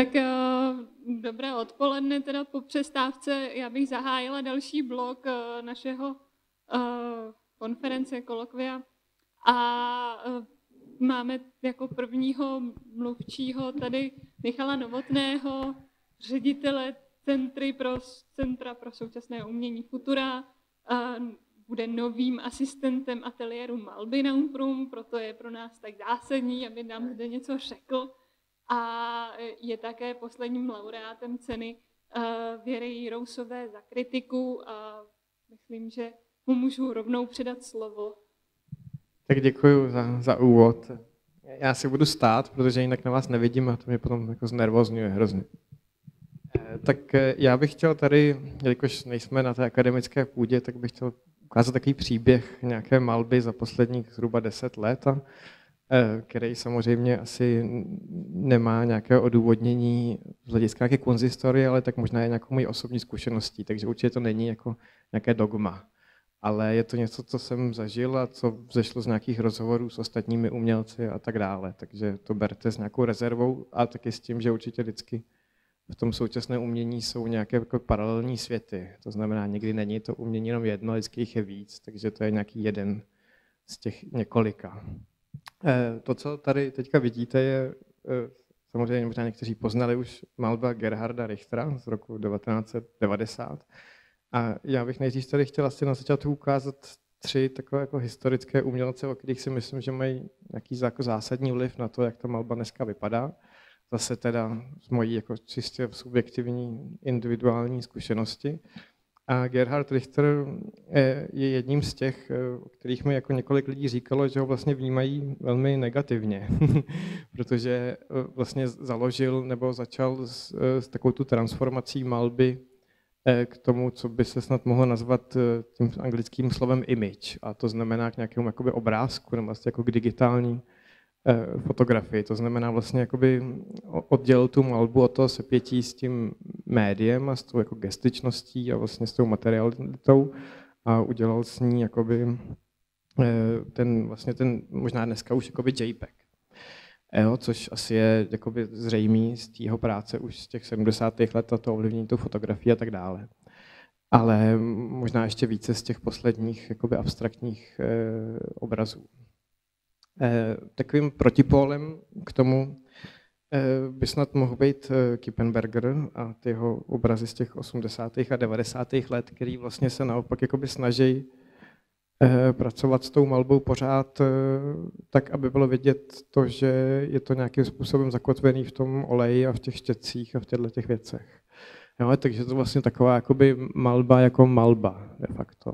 Tak dobré odpoledne, teda po přestávce já bych zahájila další blok našeho konference, kolokvia. A máme jako prvního mluvčího tady Michala Novotného, ředitele Centra pro současné umění Futura. Bude novým asistentem ateliéru malby na Umprum, proto je pro nás tak zásadní, aby nám zde něco řekl. A je také posledním laureátem ceny Věry Jirousové za kritiku a myslím, že mu můžu rovnou předat slovo. Tak děkuji za úvod. Já si budu stát, protože jinak na vás nevidím a to mě potom jako znervozňuje hrozně. Tak já bych chtěl tady, jelikož nejsme na té akademické půdě, tak bych chtěl ukázat takový příběh nějaké malby za posledních zhruba 10 let, který samozřejmě asi nemá nějaké odůvodnění z hlediska nějaké konzistorie, ale tak možná je nějakou mojí osobní zkušeností, takže určitě to není jako nějaké dogma. Ale je to něco, co jsem zažil a co vzešlo z nějakých rozhovorů s ostatními umělci a tak dále. Takže to berte s nějakou rezervou a taky s tím, že určitě vždycky v tom současném umění jsou nějaké jako paralelní světy. To znamená, někdy není to umění jenom jedno, vždycky jich je víc, takže to je nějaký jeden z těch několika. To, co tady teďka vidíte, je samozřejmě možná někteří poznali už malba Gerharda Richtera z roku 1990. A já bych nejdřív tady chtěl asi na začátku ukázat 3 takové jako historické umělce, o kterých si myslím, že mají nějaký jako zásadní vliv na to, jak ta malba dneska vypadá. Zase teda z mojí jako čistě subjektivní individuální zkušenosti. A Gerhard Richter je jedním z těch, o kterých mi jako několik lidí říkalo, že ho vlastně vnímají velmi negativně, protože vlastně založil nebo začal s takovou tu transformací malby k tomu, co by se snad mohlo nazvat tím anglickým slovem image, a to znamená k nějakému jakoby obrázku nebo vlastně jako k digitální fotografii. To znamená vlastně jakoby oddělil tu malbu od toho sepětí s tím médiem a s tou jako gestičností a vlastně s tou materialitou a udělal s ní jakoby ten možná dneska už jakoby JPEG. Což asi je jakoby zřejmý z jeho práce už z těch 70. let a to ovlivnění tou fotografii a tak dále. Ale možná ještě více z těch posledních jakoby abstraktních obrazů. Takovým protipólem k tomu by snad mohl být Kippenberger a ty jeho obrazy z těch 80. a 90. let, který vlastně se naopak jakoby snaží pracovat s tou malbou pořád tak, aby bylo vidět to, že je to nějakým způsobem zakotvený v tom oleji a v těch štětcích a v těchto věcech. Jo, takže to vlastně taková jakoby malba jako malba de facto.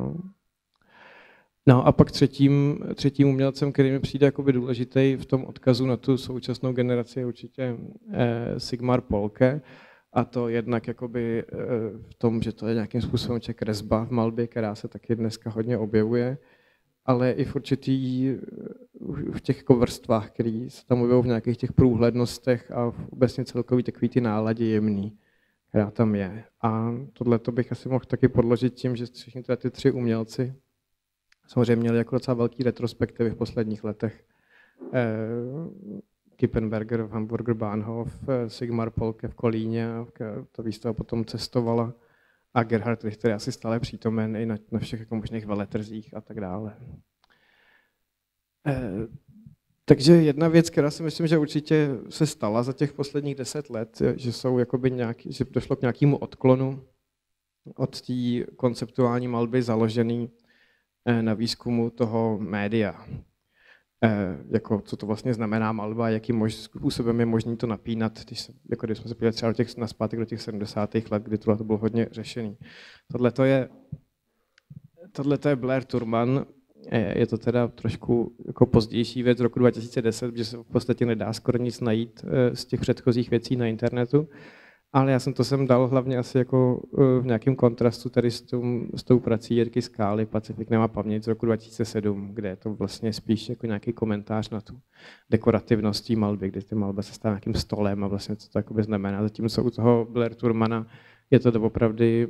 No a pak třetím umělcem, který mi přijde jakoby důležitý v tom odkazu na tu současnou generaci, je určitě Sigmar Polke. A to jednak jakoby v tom, že to je nějakým způsobem kresba v malbě, která se taky dneska hodně objevuje, ale i v těch jako vrstvách, které se tam objevují v nějakých těch průhlednostech a obecně celkový takový ty náladě jemný, která tam je. A tohle to bych asi mohl taky podložit tím, že všichni ty 3 umělci samozřejmě měli jako docela velký retrospektivy v posledních letech. Kippenberger v Hamburger Bahnhof, Sigmar Polke v Kolíně, ta výstava potom cestovala a Gerhard Richter je asi stále přítomen i na všech jako možných veletrzích a tak dále. Takže jedna věc, která si myslím, že určitě se stala za těch posledních 10 let, že došlo k nějakému odklonu od té konceptuální malby založený na výzkumu toho média. Jako, co to vlastně znamená malba, jakým způsobem je možné to napínat, když jsme se podívali třeba naspátek do těch 70. let, kdy to bylo hodně řešený. Tohle je Blair Turman, je to teda trošku jako pozdější věc z roku 2010, protože se v podstatě nedá skoro nic najít z těch předchozích věcí na internetu. Ale já jsem to sem dal hlavně asi jako v nějakém kontrastu tady s tou prací Jirky Skály, Pacifik nemá paměť z roku 2007, kde je to vlastně spíš jako nějaký komentář na tu dekorativnost té malby, kdy ty malba se stává nějakým stolem a vlastně co to jakoby znamená. Zatímco u toho Blair Turmana je to doopravdy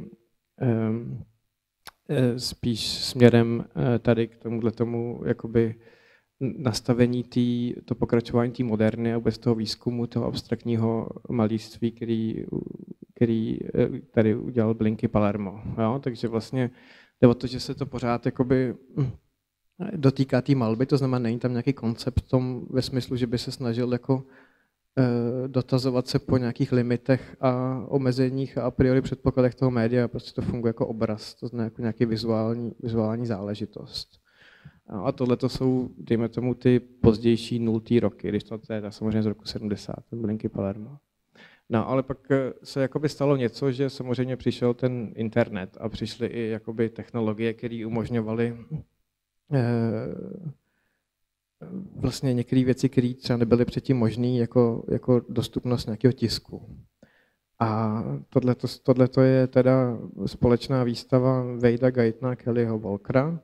spíš směrem tady k tomu jakoby nastavení to pokračování té moderny a vůbec toho výzkumu, toho abstraktního malířství, který tady udělal Blinky Palermo. Jo? Takže vlastně jde o to, že se to pořád jakoby dotýká té malby, to znamená, není tam nějaký koncept v tom ve smyslu, že by se snažil jako dotazovat se po nějakých limitech a omezeních a priori předpokladech toho média, prostě to funguje jako obraz, to znamená jako nějaký vizuální záležitost. A tohle to jsou, dejme tomu, ty pozdější 0. roky, když to je samozřejmě z roku 70, Blinky Palermo. No, ale pak se jakoby stalo něco, že samozřejmě přišel ten internet a přišly i jakoby technologie, které umožňovaly vlastně některé věci, které třeba nebyly předtím možné, jako dostupnost nějakého tisku. A tohleto je teda společná výstava Wade'a Guytona a Kellyho Walkera.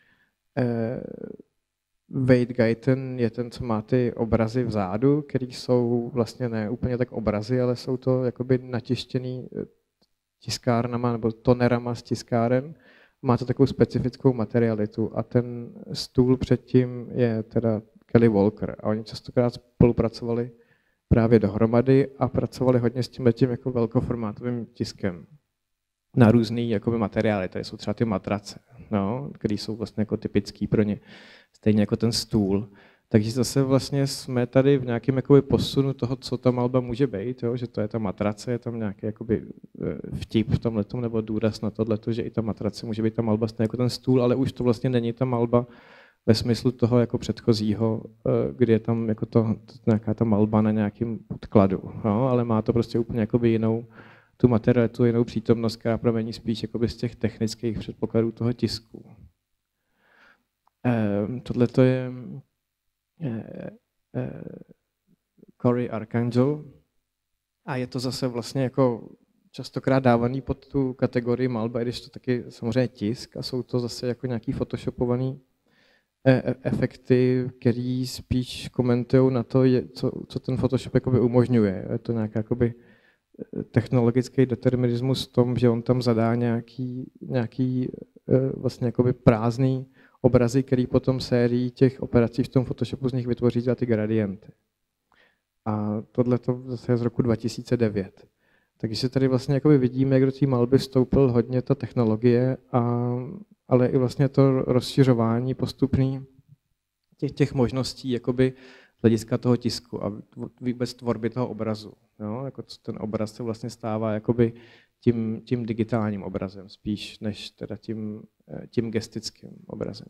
Wade Guyton je ten, co má ty obrazy vzadu, které jsou vlastně ne úplně tak obrazy, ale jsou to jakoby natištěný tiskárnama nebo tonerama z tiskáren. Má to takovou specifickou materialitu a ten stůl předtím je teda Kelly Walker a oni častokrát spolupracovali právě dohromady a pracovali hodně s tímhletím jako velkoformátovým tiskem na různý jakoby materiály. Tady jsou třeba ty matrace, no, které jsou vlastně jako typický pro ně, stejně jako ten stůl. Takže zase vlastně jsme tady v nějakém jakoby posunu toho, co ta malba může být, jo? Že to je ta matrace, je tam nějaký jakoby vtip v tomhletom, nebo důraz na tohleto, že i ta matrace může být ta malba stejně jako ten stůl, ale už to vlastně není ta malba ve smyslu toho jako předchozího, kdy je tam jako nějaká ta malba na nějakém podkladu, jo? Ale má to prostě úplně jakoby jinou tu materialitu, jinou přítomnost, která pramení spíš jakoby z těch technických předpokladů toho tisku. Tohleto je Cory Arcangel a je to zase vlastně jako častokrát dávaný pod tu kategorii malba, když to taky samozřejmě tisk a jsou to zase jako nějaký photoshopovaný efekty, který spíš komentují na to, co ten Photoshop jakoby umožňuje. Je to nějaký jakoby technologický determinismus v tom, že on tam zadá nějaký vlastně jakoby prázdný obrazy, který potom sérií těch operací v tom Photoshopu z nich vytvoří za ty gradienty. A tohle to zase je z roku 2009. Takže se tady vlastně jakoby vidíme, jak do té malby vstoupil hodně ta technologie, ale i vlastně to rozšiřování postupný těch možností jakoby z hlediska toho tisku a vůbec tvorby toho obrazu. Jo? Jako ten obraz se vlastně stává jakoby tím digitálním obrazem spíš, než teda tím gestickým obrazem.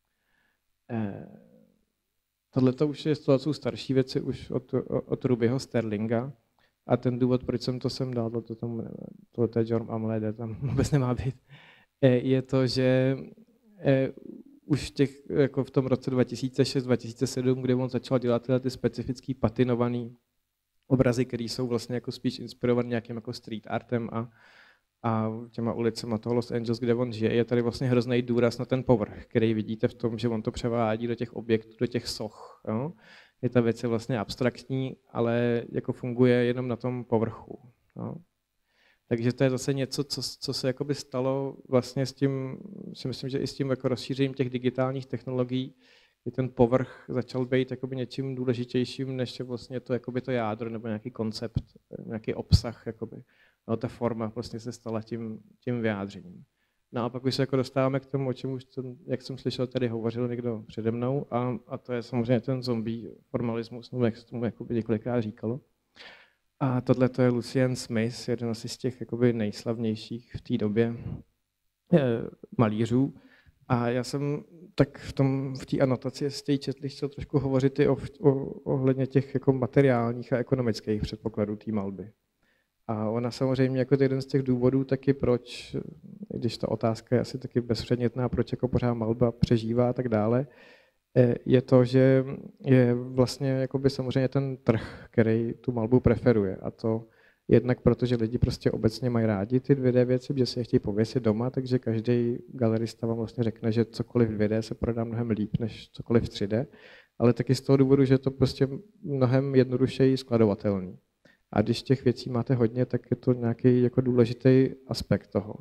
Tohle už jsou starší věci už od Rubyho Sterlinga a ten důvod, proč jsem to sem dal, tohle je Jorm Amlede, tam vůbec nemá být, je to, že už jako v tom roce 2006-2007, kdy on začal dělat tyhle ty specifický patinovaný obrazy, které jsou vlastně jako spíš inspirované nějakým jako street artem a těma ulicema toho Los Angeles, kde on žije, je tady vlastně hrozný důraz na ten povrch, který vidíte v tom, že on to převádí do těch objektů, do těch soch. Jo? Je ta věc vlastně abstraktní, ale jako funguje jenom na tom povrchu. Jo? Takže to je zase něco, co se jakoby stalo vlastně s tím, si myslím, že i s tím jako rozšířením těch digitálních technologií, kdy ten povrch začal být jakoby něčím důležitějším, než je vlastně to, jakoby to jádro nebo nějaký koncept, nějaký obsah. Jakoby. No, ta forma vlastně se stala tím vyjádřením. No a pak už se jako dostáváme k tomu, o čem už jak jsem slyšel, tady hovořil někdo přede mnou, a to je samozřejmě ten zombie formalismus, nebo jak se tomu jakoby několikrát říkalo. A tohle to je Lucien Smith, jeden asi z těch jakoby nejslavnějších v té době malířů. A já jsem tak v té anotaci z té četli chtěl trošku hovořit i ohledně těch jako materiálních a ekonomických předpokladů té malby. A ona samozřejmě jako jeden z těch důvodů taky, proč, když ta otázka je asi taky bezpředmětná, proč jako pořád malba přežívá a tak dále, je to, že je vlastně jakoby samozřejmě ten trh, který tu malbu preferuje. A to jednak proto, že lidi prostě obecně mají rádi ty 2D věci, že si je chtějí pověsit doma, takže každý galerista vám vlastně řekne, že cokoliv 2D se prodá mnohem líp než cokoliv 3D, ale taky z toho důvodu, že je to prostě mnohem jednodušeji skladovatelný. A když těch věcí máte hodně, tak je to nějaký jako důležitý aspekt toho.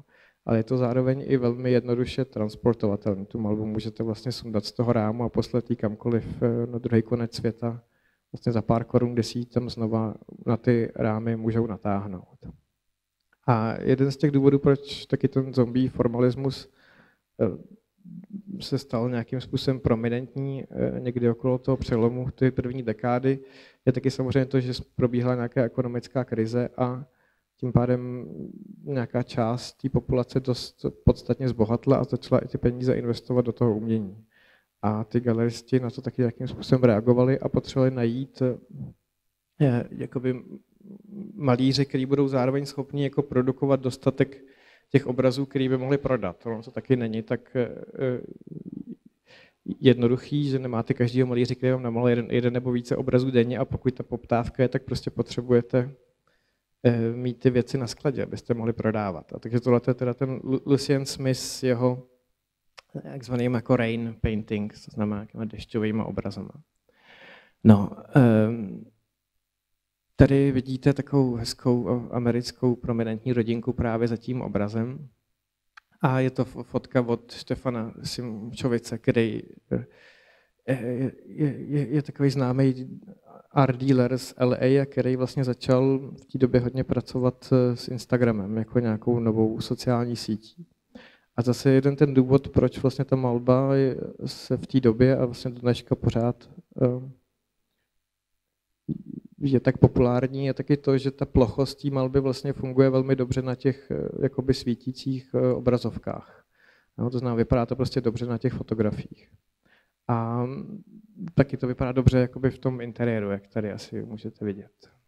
ale je to zároveň i velmi jednoduše transportovatelný. Tu malbu můžete vlastně sundat z toho rámu a poslat ji kamkoliv na druhý konec světa. Vlastně za pár korun, kde si ji tam znova na ty rámy můžou natáhnout. A jeden z těch důvodů, proč taky ten zombie formalismus se stal nějakým způsobem prominentní někdy okolo toho přelomu ty první dekády, je taky samozřejmě to, že probíhala nějaká ekonomická krize a tím pádem nějaká část té populace dost podstatně zbohatla a začala i ty peníze investovat do toho umění. A ty galeristi na to taky nějakým způsobem reagovali a potřebovali najít jakoby malíři, kteří budou zároveň schopni jako produkovat dostatek těch obrazů, který by mohli prodat. Ono to taky není tak jednoduchý, že nemáte každýho malíře, který vám namaluje jeden nebo více obrazů denně a pokud ta poptávka je, tak prostě potřebujete mít ty věci na skladě, abyste mohli prodávat. A takže tohle je teda ten Lucian Smith s jeho takzvaným jako rain painting, to znamená těma dešťovými obrazama. No, tady vidíte takovou hezkou americkou prominentní rodinku právě za tím obrazem. A je to fotka od Štefana Simčovice, který je takový známý art dealer z LA, který vlastně začal v té době hodně pracovat s Instagramem jako nějakou novou sociální sítí. A zase jeden ten důvod, proč vlastně ta malba se v té době a vlastně do dneška pořád je tak populární, je taky to, že ta plochost té malby vlastně funguje velmi dobře na těch jakoby svítících obrazovkách. No, to znamená, vypadá to prostě dobře na těch fotografiích. A taky to vypadá dobře jakoby v tom interiéru, jak tady asi můžete vidět.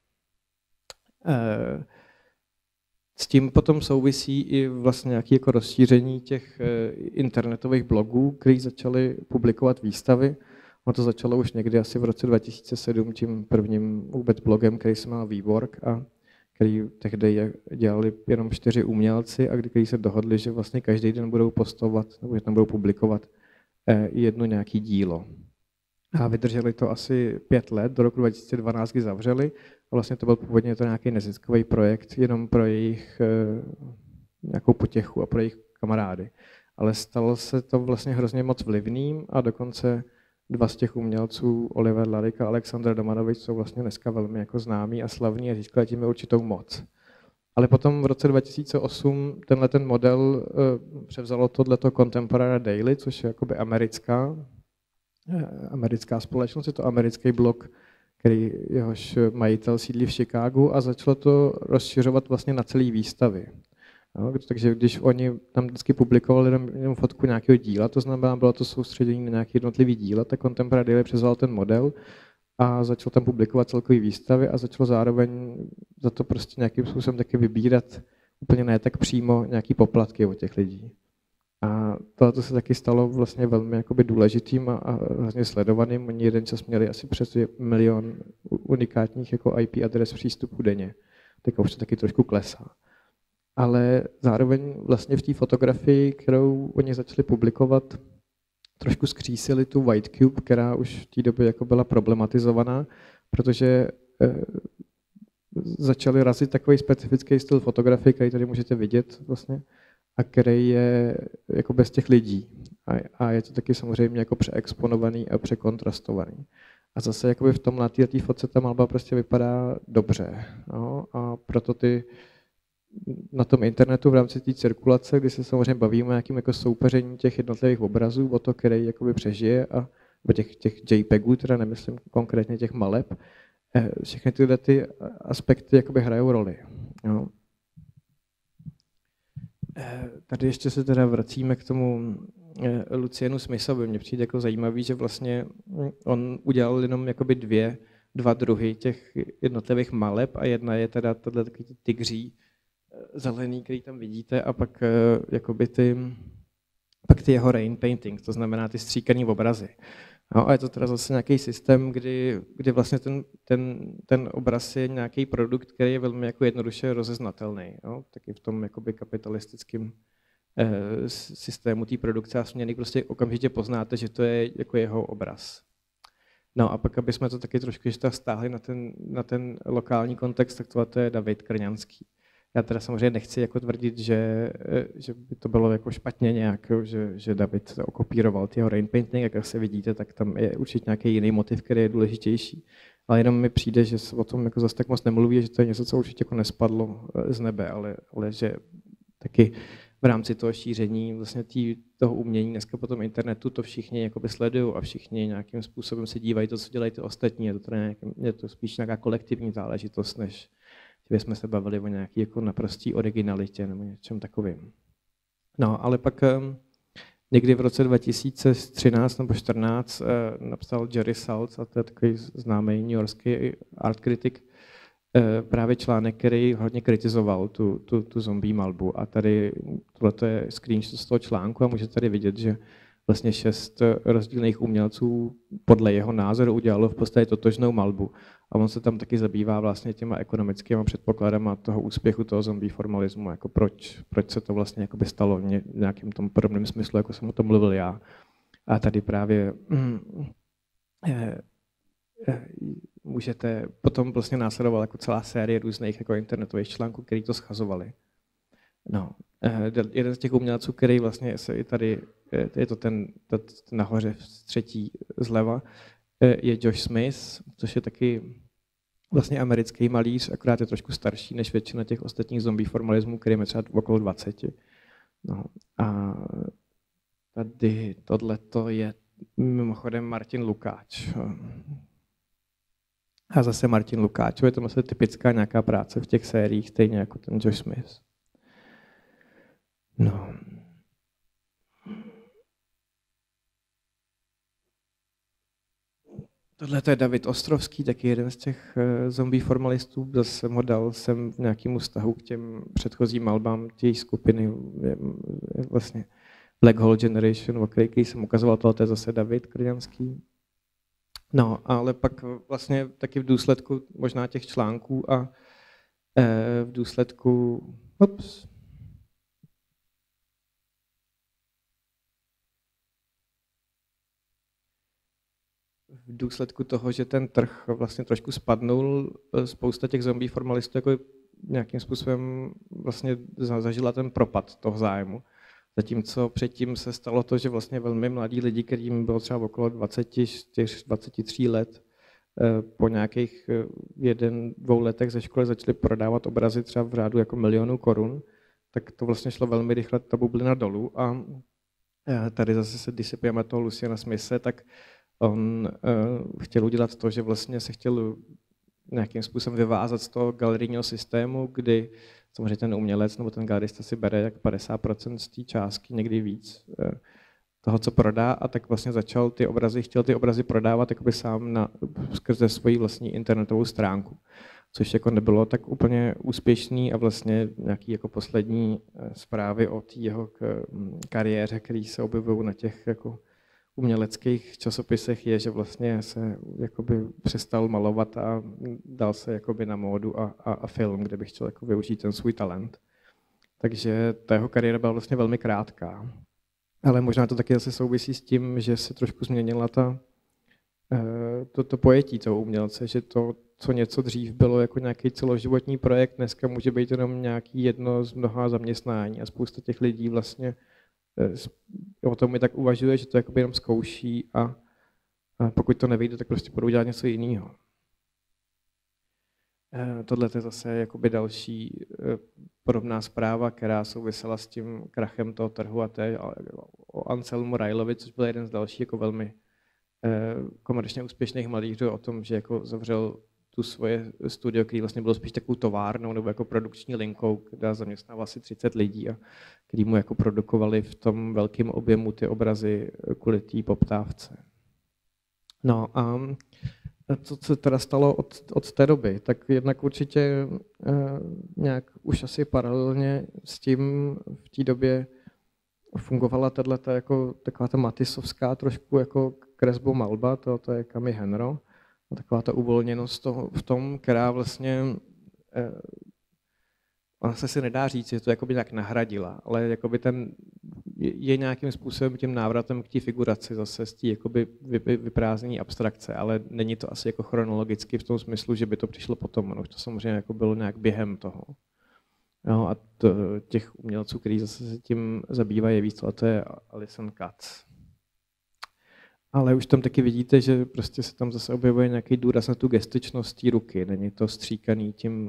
S tím potom souvisí i vlastně nějaké jako rozšíření těch internetových blogů, který začaly publikovat výstavy. Ono to začalo už někdy asi v roce 2007 tím prvním vůbec blogem, který se jmenoval Výborg a který tehdy dělali jenom 4 umělci a kteří se dohodli, že vlastně každý den budou postovat nebo že tam budou publikovat jedno nějaké dílo. A vydrželi to asi 5 let, do roku 2012, kdy zavřeli. A vlastně to byl původně to nějaký neziskový projekt, jenom pro jejich nějakou potěchu a pro jejich kamarády. Ale stalo se to vlastně hrozně moc vlivným a dokonce 2 z těch umělců, Oliver Larik a Aleksandr Domanovič, jsou vlastně dneska velmi jako známí a slavní a získali tím určitou moc. Ale potom v roce 2008 ten model převzalo tohleto Contemporary Daily, což je jakoby americká společnost, je to americký blog, který jehož majitel sídlí v Chicagu a začalo to rozšiřovat vlastně na celé výstavy. No, takže když oni tam vždycky publikovali jenom fotku nějakého díla, to znamená, bylo to soustředění na nějaké jednotlivé díla, tak Contemporary Daily převzal ten model a začal tam publikovat celkové výstavy a začal zároveň za to prostě nějakým způsobem taky vybírat úplně ne tak přímo nějaký poplatky od těch lidí. A tohle se taky stalo vlastně velmi jakoby důležitým a vlastně sledovaným. Oni jeden čas měli asi přes 1 milion unikátních jako IP adres přístupů denně. Teď už to taky trošku klesá. Ale zároveň vlastně v té fotografii, kterou oni začali publikovat, trošku skřísili tu White Cube, která už v té době jako byla problematizovaná, protože začali razit takový specifický styl fotografie, který tady můžete vidět vlastně, a který je jako bez těch lidí. A je to taky samozřejmě jako přeexponovaný a překontrastovaný. A zase jakoby v tom na té fotce ta malba prostě vypadá dobře. No? A proto na tom internetu v rámci té cirkulace, kdy se samozřejmě bavíme o nějakým jako soupeření těch jednotlivých obrazů, o to, který jakoby přežije, a o těch JPEGů, teda nemyslím konkrétně těch maleb, všechny tyhle ty aspekty jakoby hrajou roli. No. Tady ještě se teda vracíme k tomu Lucianu Smithovi. Mně přijde jako zajímavý, že vlastně on udělal jenom jakoby dva druhy těch jednotlivých maleb a jedna je teda tohle takový tygří zelený, který tam vidíte, a pak jakoby ty jeho rain painting, to znamená ty stříkaný obrazy. No, a je to teda zase nějaký systém, kdy vlastně ten obraz je nějaký produkt, který je velmi jako jednoduše rozeznatelný. No? Taky v tom jakoby kapitalistickém systému té produkce a směny prostě okamžitě poznáte, že to je jako jeho obraz. No a pak, aby jsme to taky trošku ještě stáhli na ten lokální kontext, tak tohle je David Krňanský. Já teda samozřejmě nechci jako tvrdit, že by to bylo jako špatně nějak, že David okopíroval ty jeho rain painting, jak se vidíte, tak tam je určitě nějaký jiný motiv, který je důležitější. Ale jenom mi přijde, že se o tom jako zase tak moc nemluví, že to je něco, co určitě jako nespadlo z nebe, ale že taky v rámci toho šíření vlastně toho umění dneska po tom internetu to všichni jakoby sledují a všichni nějakým způsobem se dívají to, co dělají ty ostatní. Je to spíš nějaká kolektivní záležitost, než že jsme se bavili o nějaké jako naprostý originalitě nebo něčem takovým. No, ale pak někdy v roce 2013 nebo 2014 napsal Jerry Saltz, a to je takový známý newyorský art kritik, právě článek, který hodně kritizoval tu zombie malbu. A tady tohle je screenshot z toho článku a můžete tady vidět, že vlastně 6 rozdílných umělců podle jeho názoru udělalo v podstatě totožnou malbu. A on se tam taky zabývá vlastně těma ekonomickými předpokladama toho úspěchu toho zombie formalismu, jako proč se to vlastně jakoby stalo v nějakém tom podobném smyslu, jako jsem o tom mluvil já. A tady právě můžete, potom vlastně následovala jako celá série různých jako internetových článků, který to schazovali. No, jeden z těch umělců, který vlastně se i tady, je to ten nahoře třetí zleva, je Josh Smith, což je taky vlastně americký malíř, akorát je trošku starší než většina těch ostatních zombie formalismů, který je třeba okolo 20. No, a tady tohleto je mimochodem Martin Lukáč. A zase Martin Lukáč, je to vlastně typická nějaká práce v těch sériích, stejně jako ten Josh Smith. No. Tohle je David Ostrovský, taky jeden z těch zombie formalistů. Zase jsem ho dal sem v nějakému vztahu k těm předchozím malbám těch skupiny, vlastně Black Hole Generation, o který jsem ukazoval, tohle je zase David Krňanský. No, ale pak vlastně taky v důsledku možná těch článků a v důsledku, v důsledku toho, že ten trh vlastně trošku spadnul, spousta těch zombie formalistů jako nějakým způsobem vlastně zažila ten propad toho zájmu. Zatímco předtím se stalo to, že vlastně velmi mladí lidi, kterým bylo třeba okolo 24-23 let, po nějakých 1-2 letech ze školy začali prodávat obrazy třeba v řádu jako milionů korun, tak to vlastně šlo velmi rychle ta bublina dolů. A tady zase, když se pijeme toho Luciana Smithe, tak on chtěl udělat to, že vlastně se chtěl nějakým způsobem vyvázat z toho galerijního systému, kdy samozřejmě ten umělec nebo ten galerista si bere jak 50% z té částky, někdy víc toho, co prodá, a tak vlastně chtěl ty obrazy prodávat jakoby sám skrze svoji vlastní internetovou stránku, což jako nebylo tak úplně úspěšný a vlastně nějaký jako poslední zprávy o té jeho kariéře, které se objevují na těch jako uměleckých časopisech, je, že vlastně se jakoby přestal malovat a dal se jakoby na módu a film, kde bych chtěl jako využít ten svůj talent. Takže ta jeho kariéra byla vlastně velmi krátká. Ale možná to taky zase souvisí s tím, že se trošku změnila to pojetí toho umělce, že to, co něco dřív bylo jako nějaký celoživotní projekt, dneska může být jenom nějaký jedno z mnoha zaměstnání a spousta těch lidí vlastně o tom mi tak uvažuje, že to jakoby jenom zkouší a pokud to nevyjde, tak prostě budou dělat něco jiného. Tohle je zase jakoby další podobná zpráva, která souvisela s tím krachem toho trhu, a to je o Anselmu Railovi, což byl jeden z dalších jako velmi komerčně úspěšných malířů, o tom, že jako zavřel tu svoje studio, který vlastně bylo spíš takovou továrnou nebo jako produkční linkou, která zaměstnával asi 30 lidí a který mu jako produkovali v tom velkém objemu ty obrazy kvůli té poptávce. No a co se teda stalo od té doby, tak jednak určitě nějak už asi paralelně s tím v té době fungovala tato jako taková ta matisovská trošku jako kresbomalba, to je Kami Henro, a taková ta uvolněnost v tom, která vlastně ona se si nedá říct, že to jakoby nějak nahradila, ale jakoby je nějakým způsobem tím návratem k té figuraci zase z té jakoby vyprázdnění abstrakce, ale není to asi jako chronologicky v tom smyslu, že by to přišlo potom, ono už to samozřejmě jako bylo nějak během toho. No a těch umělců, kteří zase se tím zabývají víc, a to je Alison Katz. Ale už tam taky vidíte, že prostě se tam zase objevuje nějaký důraz na tu gestičnost té ruky. Není to stříkaný tím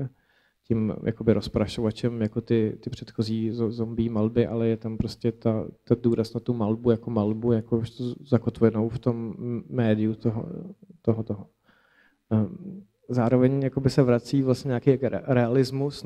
jakoby rozprašovačem jako ty předchozí zombie malby, ale je tam prostě ta důraz na tu malbu jako zakotvenou v tom médiu toho. Zároveň jakoby se vrací vlastně nějaký realismus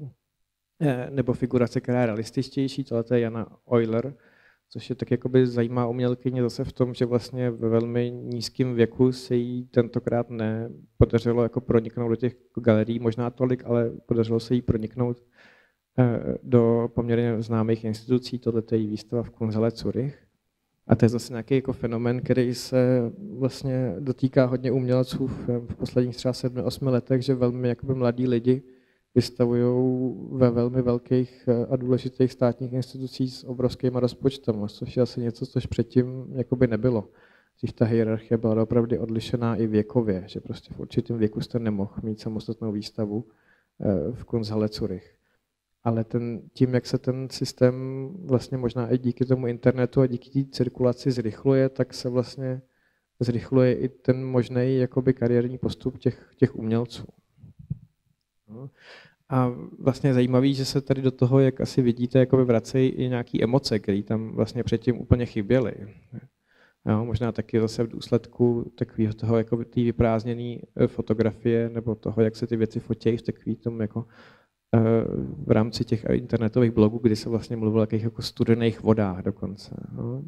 nebo figurace, která je realističtější, tohle je Jana Euler, což je tak jakoby zajímavá umělkyně zase v tom, že vlastně ve velmi nízkém věku se jí tentokrát nepodařilo jako proniknout do těch galerií, možná tolik, ale podařilo se jí proniknout do poměrně známých institucí. Tohle je její výstava v Kunsthalle Zurich. A to je zase nějaký jako fenomén, který se vlastně dotýká hodně umělců v posledních třeba 7-8 letech, že velmi jakoby mladí lidi vystavují ve velmi velkých a důležitých státních institucích s obrovskýma rozpočtama, což je asi něco, což předtím jakoby nebylo. Když ta hierarchie byla opravdu odlišená i věkově, že prostě v určitém věku jste nemohl mít samostatnou výstavu v Kunsthalle Zurich. Ale tím, jak se ten systém vlastně možná i díky tomu internetu a díky té cirkulaci zrychluje, tak se vlastně zrychluje i ten možný jakoby kariérní postup těch umělců. No. A vlastně je zajímavý, že se tady do toho, jak asi vidíte, jakoby vracejí i nějaké emoce, které tam vlastně předtím úplně chyběly. Jo, možná taky zase v důsledku takového toho, jako té vyprázdněné fotografie, nebo toho, jak se ty věci fotí v takový tom jako v rámci těch internetových blogů, kdy se vlastně mluvilo o jakých jako studených vodách dokonce. No.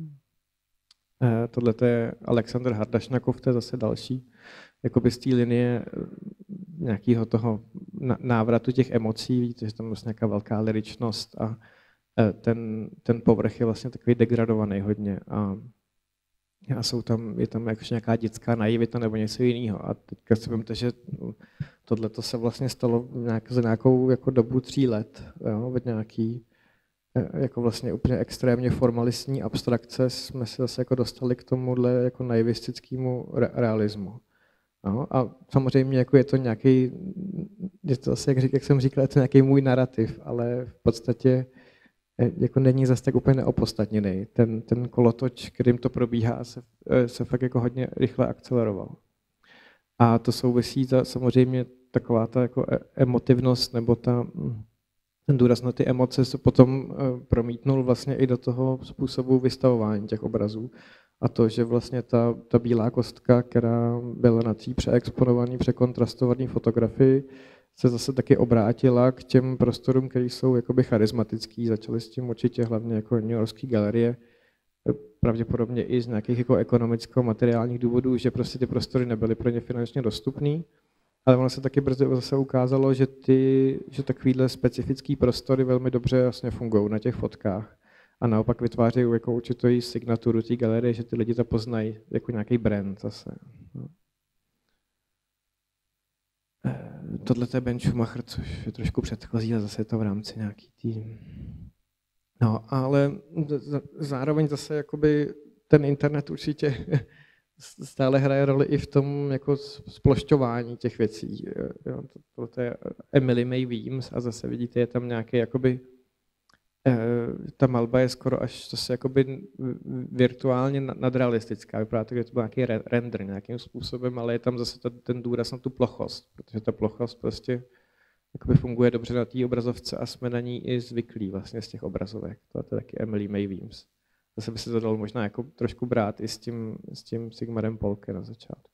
Tohle je Alexander Hardašňakov, to je zase další jakoby z té linie nějakého toho návratu těch emocí, víte, že tam vlastně nějaká velká lyričnost a ten povrch je vlastně takový degradovaný hodně a je tam jakož nějaká dětská naivita nebo něco jiného. A teďka si vemte, že tohle se vlastně stalo za nějakou jako dobu 3 let, jo, od nějaký jako vlastně úplně extrémně formalistní abstrakce jsme se zase jako dostali k tomuhle jako naivistickému realismu. No, a samozřejmě jako je to nějaký, zase, jak jsem říkal, je to nějaký můj narrativ, ale v podstatě jako není zase tak úplně neopodstatněný. Ten kolotoč, kterým to probíhá, se fakt jako hodně rychle akceleroval. A to souvisí samozřejmě taková ta jako emotivnost nebo ten důraz na ty emoce se potom promítnul vlastně i do toho způsobu vystavování těch obrazů. A to, že vlastně ta bílá kostka, která byla na té přeexponované, překontrastované fotografii, se zase taky obrátila k těm prostorům, které jsou jakoby charismatický. Začaly s tím určitě hlavně jako newyorské galerie, pravděpodobně i z nějakých jako ekonomicko-materiálních důvodů, že prostě ty prostory nebyly pro ně finančně dostupné. Ale ono se taky brzy zase ukázalo, že takovýhle specifický prostory velmi dobře vlastně fungují na těch fotkách. A naopak vytvářejí jako určitou signaturu té galerie, že ty lidi to poznají jako nějaký brand zase. Tohle je Ben Schumacher, což je trošku předchozí, a zase je to v rámci nějaký tým. No, ale zároveň zase jakoby ten internet určitě stále hraje roli i v tom jako splošťování těch věcí. Tohle je Emily May Weems a zase vidíte, je tam nějaký jakoby ta malba je skoro až zase jakoby virtuálně nadrealistická. Vypadá to, že to byl nějaký render nějakým způsobem, ale je tam zase ten důraz na tu plochost, protože ta plochost prostě jakoby funguje dobře na té obrazovce a jsme na ní i zvyklí vlastně z těch obrazovek. To je taky Emily May Weems. Zase by se to dalo možná jako trošku brát i s tím Sigmarem Polke na začátku.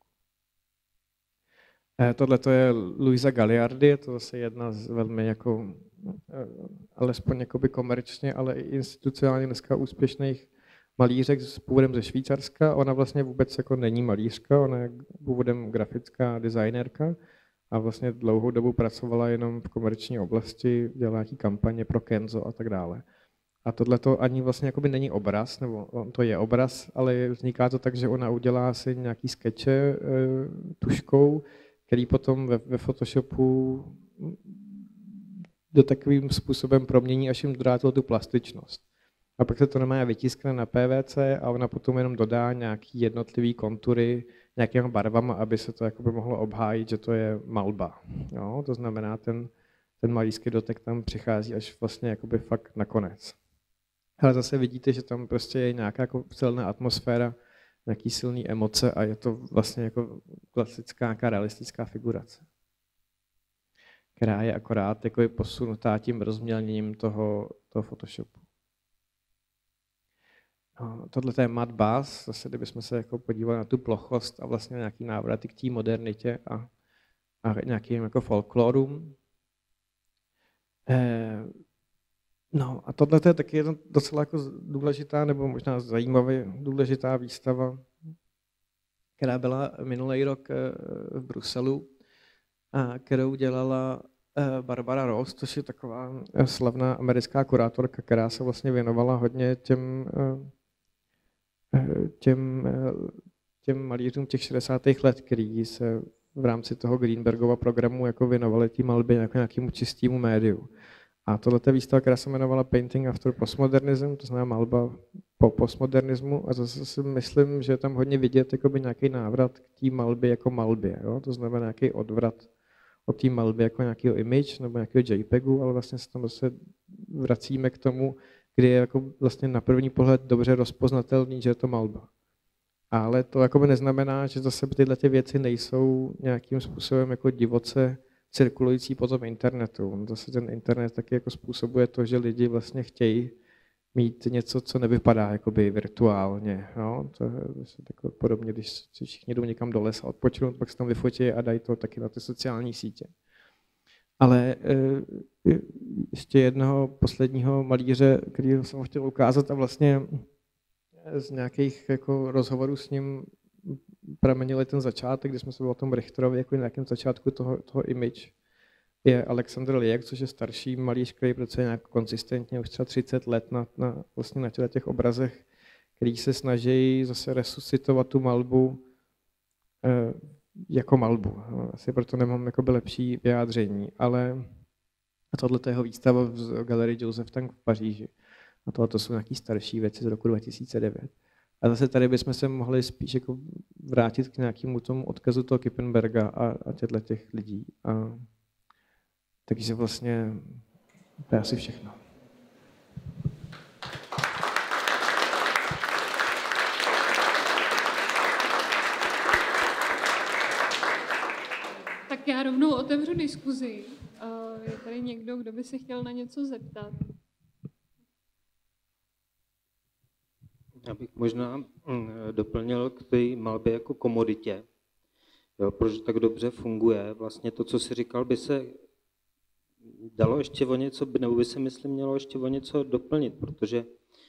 Tohle je Luisa Gagliardi, je to zase jedna z velmi jako, alespoň jakoby komerčně, ale i institucionálně dneska úspěšných malířek s původem ze Švýcarska. Ona vlastně vůbec jako není malířka, ona je původem grafická designérka a vlastně dlouhou dobu pracovala jenom v komerční oblasti, dělala nějaký kampaně pro Kenzo a tak dále. A tohle to ani vlastně jakoby není obraz, nebo to je obraz, ale vzniká to tak, že ona udělá si nějaký skeče tuškou, který potom ve Photoshopu do takovým způsobem promění, až jim dodá tu plastičnost. A pak se to normálně vytiskne na PVC a ona potom jenom dodá nějaký jednotlivý kontury nějakýma barvama, aby se to jakoby mohlo obhájit, že to je malba. Jo? To znamená, ten malířský dotek tam přichází až vlastně jakoby fakt nakonec. Ale zase vidíte, že tam prostě je nějaká jako silná atmosféra, nějaký silný emoce a je to vlastně jako klasická nějaká realistická figurace, která je akorát jako posunutá tím rozmělněním toho Photoshopu. No, tohle je Matt Bass, zase kdybychom se jako podívali na tu plochost a vlastně nějaký návraty k té modernitě a nějakým jako folklorům. No a tohle je taky docela jako důležitá nebo možná zajímavě důležitá výstava, která byla minulý rok v Bruselu a kterou dělala Barbara Ross, což je taková slavná americká kurátorka, která se vlastně věnovala hodně těm malířům těch 60. let, který se v rámci toho Greenbergova programu jako věnovali té malbě jako nějakému čistému médiu. A tohle je výstava, která se jmenovala Painting After Postmodernism, to znamená malba po postmodernismu. A zase si myslím, že je tam hodně vidět nějaký návrat k té malbě jako malbě. Jo? To znamená nějaký odvrat od té malby jako nějakého image nebo nějakého JPEGu, ale vlastně se tam zase vracíme k tomu, kdy je jako vlastně na první pohled dobře rozpoznatelný, že je to malba. Ale to jakoby neznamená, že zase tyhle ty věci nejsou nějakým způsobem jako divoce cirkulující po tom internetu. Zase ten internet taky jako způsobuje to, že lidi vlastně chtějí mít něco, co nevypadá jakoby virtuálně. No, to je takové podobně, když všichni jdou někam do lesa odpočinout, pak se tam vyfotí a dají to taky na ty sociální sítě. Ale ještě jednoho posledního malíře, kterého jsem chtěl ukázat a vlastně z nějakých jako rozhovorů s ním pramenili ten začátek, kdy jsme se o tom Richterovi jako nějakém začátku toho image, je Alexander Liek, což je starší malíř, který pracuje nějak konzistentně už třeba 30 let vlastně na těch obrazech, který se snaží zase resuscitovat tu malbu jako malbu. Asi proto nemám jakoby lepší vyjádření, ale tohle je jeho výstava v galerii Joseph Tank v Paříži. A tohle jsou nějaké starší věci z roku 2009. A zase tady bychom se mohli spíš jako vrátit k nějakému tomu odkazu toho Kippenberga a těch lidí. Takže vlastně to je asi všechno. Tak já rovnou otevřu diskuzi. Je tady někdo, kdo by se chtěl na něco zeptat? Já bych možná doplnil k té malbě jako komoditě. Jo, proč tak dobře funguje. Vlastně to, co jsi říkal, by se dalo ještě o něco, nebo by se, myslím, mělo ještě o něco doplnit, protože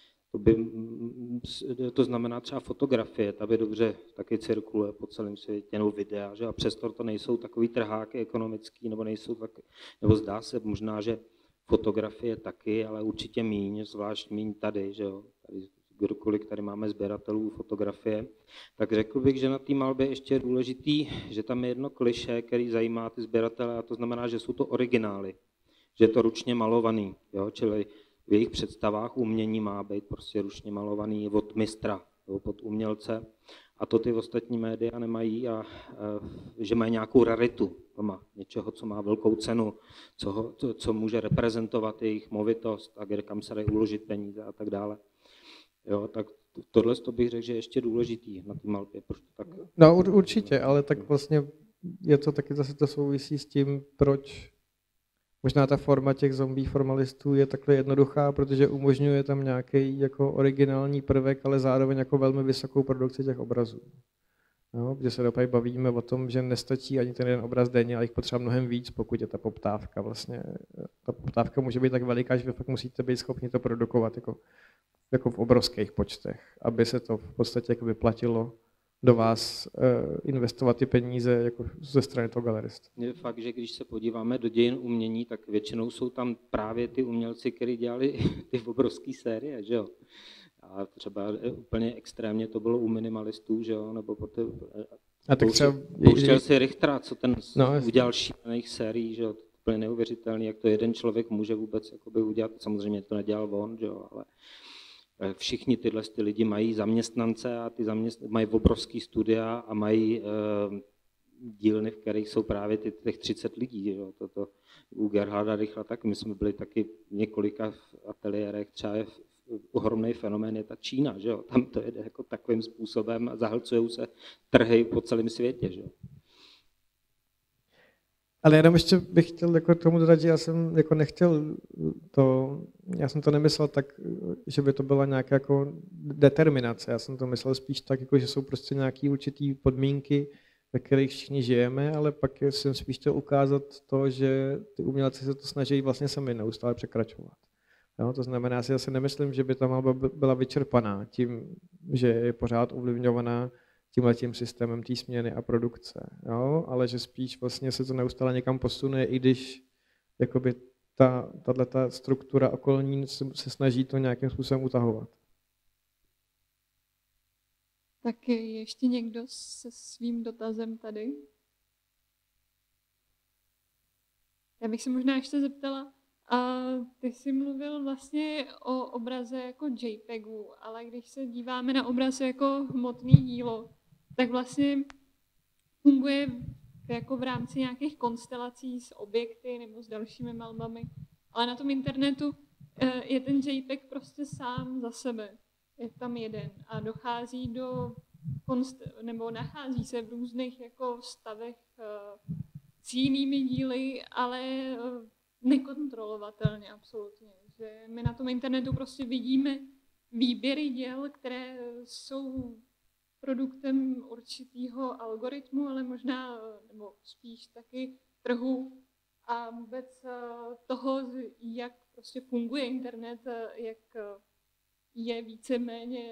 to znamená třeba fotografie, ta by dobře taky cirkuluje po celém světě, nebo videa, že? A přesto to nejsou takový trháky ekonomický, nebo zdá se možná, že fotografie taky, ale určitě míň, zvlášť míň tady, že jo? Kdokoliv tady máme sběratelů fotografie, tak řekl bych, že na té malbě ještě je důležitý, že tam je jedno klišé, který zajímá ty sběratele, a to znamená, že jsou to originály, že je to ručně malovaný, jo? Čili v jejich představách umění má být prostě ručně malovaný od mistra, jo? Od umělce, a to ty ostatní média nemají, a že mají nějakou raritu doma, něčeho, co má velkou cenu, co může reprezentovat jejich movitost a kde kam se dají uložit peníze a tak dále. Jo, tak tohle bych řekl, že je ještě důležitý na té malbě. Tak... No určitě, ale tak vlastně je to taky zase to souvisí s tím, proč možná ta forma těch zombie formalistů je takhle jednoduchá, protože umožňuje tam nějaký jako originální prvek, ale zároveň jako velmi vysokou produkci těch obrazů. No, protože se dopají bavíme o tom, že nestačí ani ten jeden obraz denně, ale jich potřeba mnohem víc, pokud je ta poptávka. Vlastně ta poptávka může být tak veliká, že vy fakt musíte být schopni to produkovat jako v obrovských počtech, aby se to v podstatě jako vyplatilo do vás investovat ty peníze jako ze strany toho galeristy. Je fakt, že když se podíváme do dějin umění, tak většinou jsou tam právě ty umělci, kteří dělali ty obrovské série, že jo. A třeba úplně extrémně to bylo u minimalistů, že jo, nebo a tak třeba pouštěl si Richtera, co ten udělal šílených sérií, že jo, to je úplně neuvěřitelný, jak to jeden člověk může vůbec jakoby udělat, samozřejmě to nedělal on, že jo, ale všichni tyhle lidi mají zaměstnance a ty mají obrovský studia a mají dílny, v kterých jsou právě těch 30 lidí. Jo. Toto u Gerharda Richla tak, my jsme byli taky v několika ateliérech, třeba je ohromný fenomén je ta Čína, že jo. Tam to jede jako takovým způsobem a zahlcují se trhy po celém světě. Že jo. Ale jenom ještě bych chtěl jako tomu dodat, že já jsem jako nechtěl to, já jsem to nemyslel tak, že by to byla nějaká jako determinace, já jsem to myslel spíš tak, jako, že jsou prostě nějaké určité podmínky, ve kterých všichni žijeme, ale pak jsem spíš chtěl ukázat to, že ty umělci se to snaží vlastně sami neustále překračovat. Jo, to znamená, já si zase nemyslím, že by ta malba byla vyčerpaná tím, že je pořád ovlivňovaná tímhletím systémem té směny a produkce, jo? Ale že spíš vlastně se to neustále někam posune, i když jakoby tato struktura okolní se snaží to nějakým způsobem utahovat. Tak je ještě někdo se svým dotazem tady? Já bych se možná ještě zeptala, a ty jsi mluvil vlastně o obraze jako JPEGu, ale když se díváme na obraz jako hmotný dílo, tak vlastně funguje jako v rámci nějakých konstelací s objekty nebo s dalšími malbami. Ale na tom internetu je ten JPEG prostě sám za sebe. Je tam jeden a dochází nebo nachází se v různých jako stavech s jinými díly, ale nekontrolovatelně absolutně. Že my na tom internetu prostě vidíme výběry děl, které jsou produktem určitého algoritmu, ale možná, nebo spíš taky trhu a vůbec toho, jak prostě funguje internet, jak je víceméně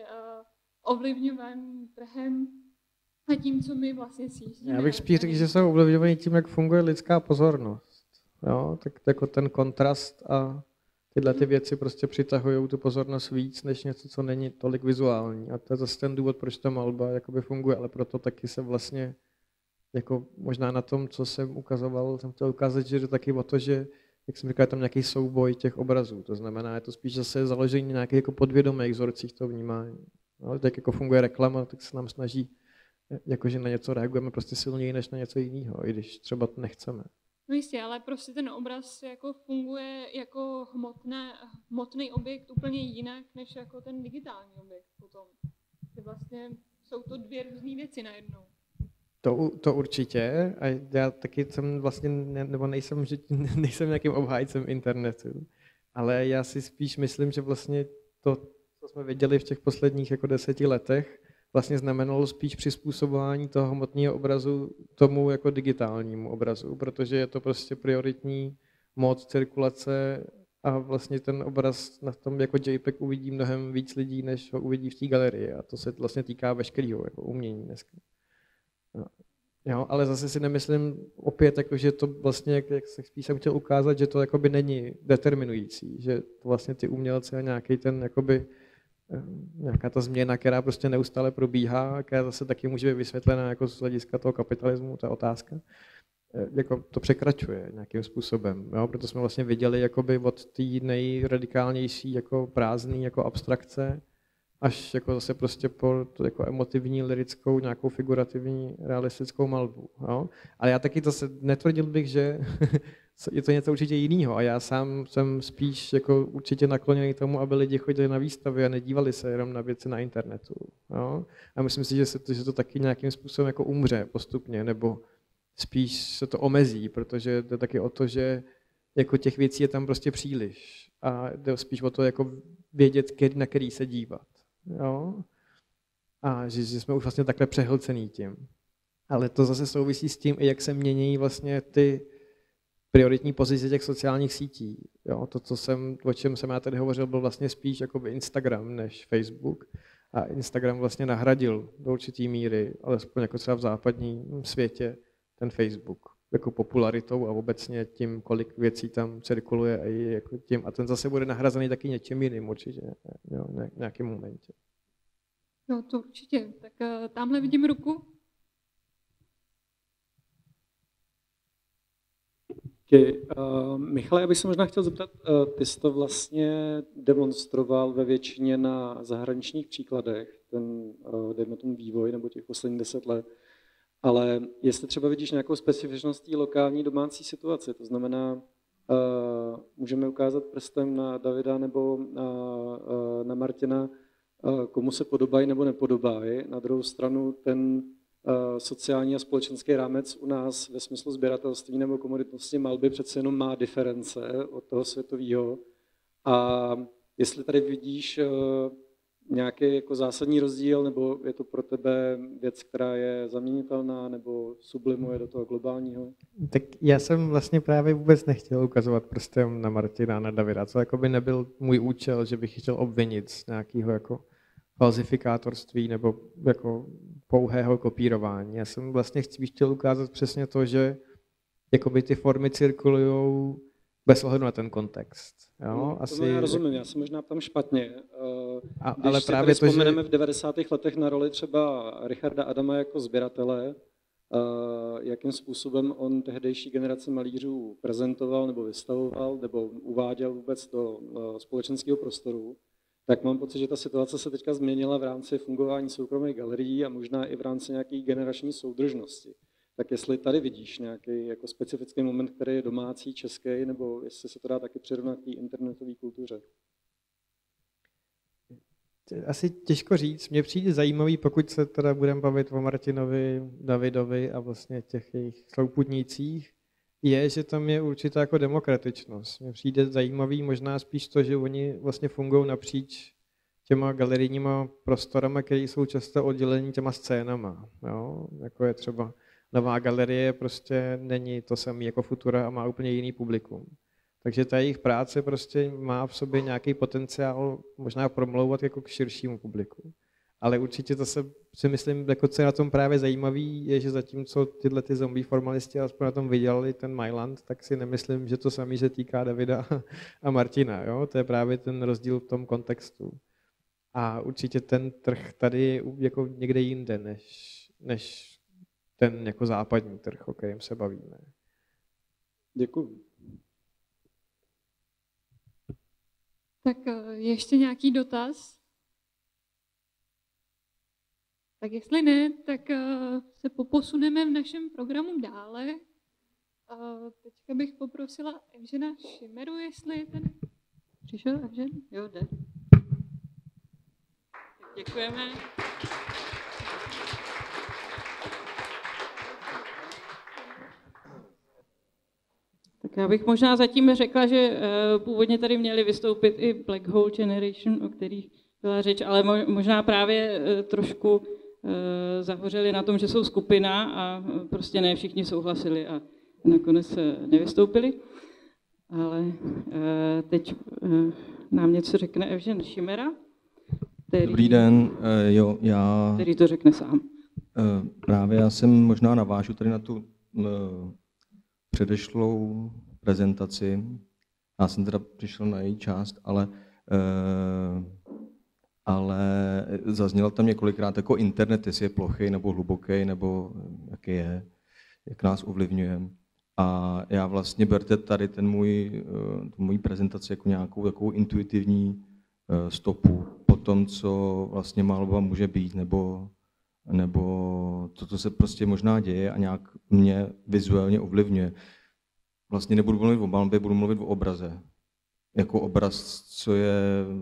ovlivňován trhem a tím, co my vlastně sjíždíme. Já bych spíš řekl, že jsou ovlivňovaní tím, jak funguje lidská pozornost. Jo? Tak jako ten kontrast a tyhle ty věci prostě přitahují tu pozornost víc, než něco, co není tolik vizuální. A to je zase ten důvod, proč ta malba jakoby funguje, ale proto taky se vlastně, jako možná na tom, co jsem ukazoval, jsem chtěl ukázat, že je to taky o to, že, jak jsem říkal, je tam nějaký souboj těch obrazů. To znamená, je to spíš zase založení nějakých jako podvědomých vzorcích toho vnímání. No, tak jako funguje reklama, tak se nám snaží, jakože na něco reagujeme prostě silněji, než na něco jiného, i když třeba to nechceme. No jistě, ale prostě ten obraz jako funguje jako hmotný objekt úplně jinak, než jako ten digitální objekt potom. Vlastně jsou to dvě různé věci najednou. To určitě. A já taky jsem vlastně, nebo nejsem nějakým obhájcem internetu, ale já si spíš myslím, že vlastně to, co jsme viděli v těch posledních jako 10 letech, vlastně znamenalo spíš přizpůsobování toho hmotného obrazu tomu jako digitálnímu obrazu, protože je to prostě prioritní moc cirkulace a vlastně ten obraz na tom jako JPEG uvidí mnohem víc lidí, než ho uvidí v té galerii a to se vlastně týká veškerého jako umění dneska. No. Jo, ale zase si nemyslím opět, jako, že to vlastně, jak se spíš jsem chtěl ukázat, že to jakoby není determinující, že to vlastně ty umělci a nějaký ten jakoby nějaká ta změna, která prostě neustále probíhá, která zase taky může být vysvětlena jako z hlediska toho kapitalismu, ta otázka, jako to překračuje nějakým způsobem. Jo? Proto jsme vlastně viděli jakoby od té nejradikálnější jako prázdný jako abstrakce až jako zase prostě po to jako emotivní, lirickou, nějakou figurativní, realistickou malbu. Jo? Ale já taky zase netvrdil bych, že je to něco určitě jiného a já sám jsem spíš jako určitě nakloněný tomu, aby lidi chodili na výstavy a nedívali se jenom na věci na internetu. Jo? A myslím si, že to taky nějakým způsobem jako umře postupně, nebo spíš se to omezí, protože jde taky o to, že jako těch věcí je tam prostě příliš a jde spíš o to jako vědět, na který se dívat. Jo? A že jsme už vlastně takhle přehlcený tím. Ale to zase souvisí s tím, jak se mění vlastně ty prioritní pozice těch sociálních sítí. Jo? To, o čem jsem já tady hovořil, byl vlastně spíš jakoby Instagram než Facebook. A Instagram vlastně nahradil do určitý míry, alespoň jako třeba v západním světě, ten Facebook jako popularitou a obecně tím, kolik věcí tam cirkuluje a jako tím. A ten zase bude nahrazený taky něčím jiným určitě, jo, v nějakém momentě. No to určitě. Tak tamhle vidím ruku. Michale, já bych se možná chtěl zeptat, ty jsi to vlastně demonstroval ve většině na zahraničních příkladech, ten, dejme tomu vývoj nebo těch posledních 10 let. Ale jestli třeba vidíš nějakou specifičnost té lokální domácí situace, to znamená, můžeme ukázat prstem na Davida nebo na Martina, komu se podobají nebo nepodobají. Na druhou stranu ten sociální a společenský rámec u nás ve smyslu sběratelství nebo komoditnosti malby přece jenom má diference od toho světového. A jestli tady vidíš nějaký jako zásadní rozdíl, nebo je to pro tebe věc, která je zaměnitelná, nebo sublimuje do toho globálního? Tak já jsem vlastně právě vůbec nechtěl ukazovat prstem na Martina, na Davida, co jako by nebyl můj účel, že bych chtěl obvinit z nějakého jako falzifikátorství nebo jako pouhého kopírování. Já jsem vlastně chtěl ukázat přesně to, že jakoby ty formy cirkulujou bez ohledu na ten kontext. Jo? Asi... To já rozumím, já jsem možná tam špatně. Když ale si právě tady vzpomeneme v 90. letech na roli třeba Richarda Adama jako sběratele, jakým způsobem on tehdejší generaci malířů prezentoval nebo vystavoval nebo uváděl vůbec do společenského prostoru, tak mám pocit, že ta situace se teďka změnila v rámci fungování soukromých galerií a možná i v rámci nějaké generační soudržnosti. Tak jestli tady vidíš nějaký jako specifický moment, který je domácí, český, nebo jestli se to dá taky přirovnat k té internetové kultuře? Asi těžko říct. Mně přijde zajímavý, pokud se teda budeme bavit o Martinovi, Davidovi a vlastně těch jejich souputnících, je, že tam je určitá jako demokratičnost. Mně přijde zajímavý možná spíš to, že oni vlastně fungují napříč těma galerijníma prostorama, které jsou často oddělení těma scénama. Jo? Jako je třeba Nová galerie prostě není to samé jako Futura a má úplně jiný publikum. Takže ta jejich práce prostě má v sobě nějaký potenciál možná promlouvat jako k širšímu publiku. Ale určitě to si myslím, jako co je na tom právě zajímavý, je, že zatímco tyhle ty zombie formalisti aspoň na tom vydělali ten Mailand, tak si nemyslím, že to samý se týká Davida a Martina. Jo? To je právě ten rozdíl v tom kontextu. A určitě ten trh tady je jako někde jinde, než ten jako západní trh, o kterém se bavíme. Děkuji. Tak ještě nějaký dotaz? Tak jestli ne, tak se poposuneme v našem programu dále. Teďka bych poprosila Evžena Šimeru, jestli ten... Přišel Evžen? Jo, jde. Děkujeme. Tak já bych možná zatím řekla, že původně tady měli vystoupit i Black Hole Generation, o kterých byla řeč, ale možná právě trošku zahořeli na tom, že jsou skupina a prostě ne všichni souhlasili a nakonec nevystoupili. Ale teď nám něco řekne Evžen Šimera, Dobrý den, který to řekne sám. Právě já jsem možná navážu tady na tu předešlou prezentaci. Já jsem teda přišel na její část, ale zaznělo tam několikrát jako internet, jestli je plochý nebo hluboký, nebo jaký je, jak nás ovlivňuje. A já vlastně berte tady tu můj prezentaci jako nějakou takovou intuitivní stopu po tom, co vlastně malba může být, nebo to, co se prostě možná děje a nějak mě vizuálně ovlivňuje. Vlastně nebudu mluvit o malbě, budu mluvit o obraze. Jako obraz, co je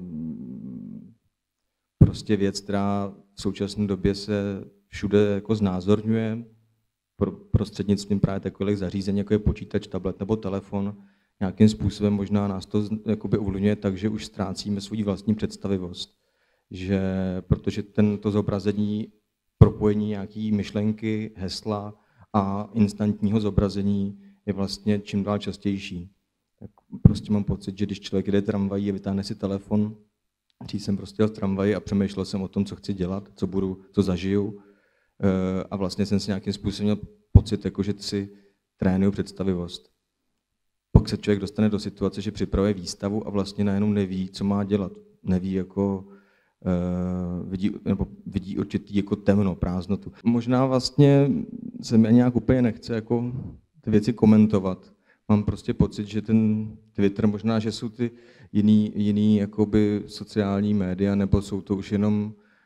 prostě věc, která v současné době se všude jako znázorňuje prostřednictvím právě takových zařízení, jako je počítač, tablet nebo telefon. Nějakým způsobem možná nás to jakoby ovlivňuje tak, že už ztrácíme svou vlastní představivost. Protože to zobrazení, propojení nějaký myšlenky, hesla a instantního zobrazení je vlastně čím dál častější. Tak prostě mám pocit, že když člověk jede tramvají a vytáhne si telefon, když jsem prostě jel v tramvaji a přemýšlel jsem o tom, co chci dělat, co zažiju, a vlastně jsem si nějakým způsobem měl pocit, jako že si trénuju představivost. Pak se člověk dostane do situace, že připravuje výstavu a vlastně najednou neví, co má dělat. Neví, jako vidí určitý jako temno, prázdnotu. Možná vlastně se mi nějak úplně nechce jako ty věci komentovat. Mám prostě pocit, že ten Twitter, možná, že jsou ty jiný jakoby sociální média, nebo jsou to už jenom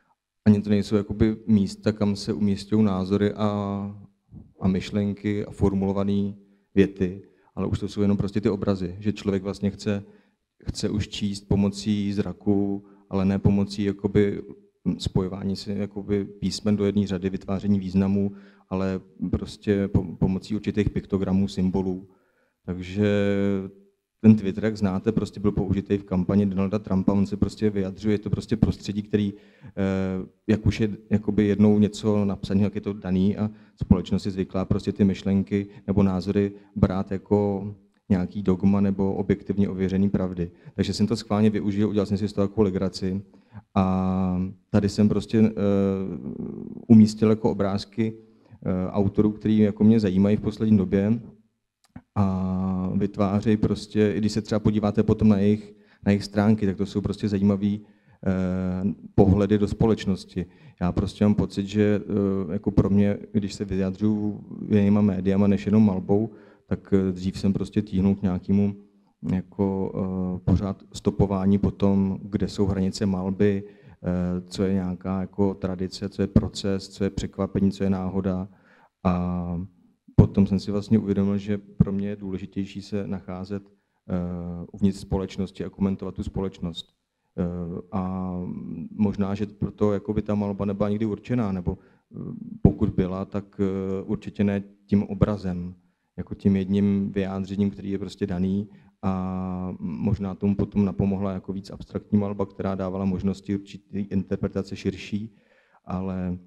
ani to nejsou jakoby místa, kam se umístějí názory a myšlenky a formulované věty, ale už to jsou jenom prostě ty obrazy, že člověk vlastně chce už číst pomocí zraku, ale ne pomocí jakoby spojování si jakoby písmen do jedné řady, vytváření významů, ale prostě pomocí určitých piktogramů, symbolů. Takže ten Twitter, jak znáte, prostě byl použitý v kampani Donalda Trumpa, on se prostě vyjadřuje, je to prostě prostředí, který, jak už je jakoby jednou něco napsané, jak je to daný a společnost je zvyklá prostě ty myšlenky nebo názory brát jako nějaký dogma nebo objektivně ověřený pravdy. Takže jsem to schválně využil, udělal jsem si z toho takovou legraci a tady jsem prostě umístil jako obrázky autorů, který jako mě zajímají v poslední době a vytvářejí prostě, i když se třeba podíváte potom na jejich stránky, tak to jsou prostě zajímavý pohledy do společnosti. Já prostě mám pocit, že jako pro mě, když se vyjadřuju jinýma médiama než jenom malbou, tak dřív jsem prostě tíhnul k nějakému jako pořád stopování po tom, kde jsou hranice malby, co je nějaká jako tradice, co je proces, co je překvapení, co je náhoda. A potom jsem si vlastně uvědomil, že pro mě je důležitější se nacházet uvnitř společnosti a komentovat tu společnost. A možná, že proto jako by ta malba nebyla nikdy určená, nebo pokud byla, tak určitě ne tím obrazem, jako tím jedním vyjádřením, který je prostě daný a možná tomu potom napomohla jako víc abstraktní malba, která dávala možnosti určitý interpretace širší, ale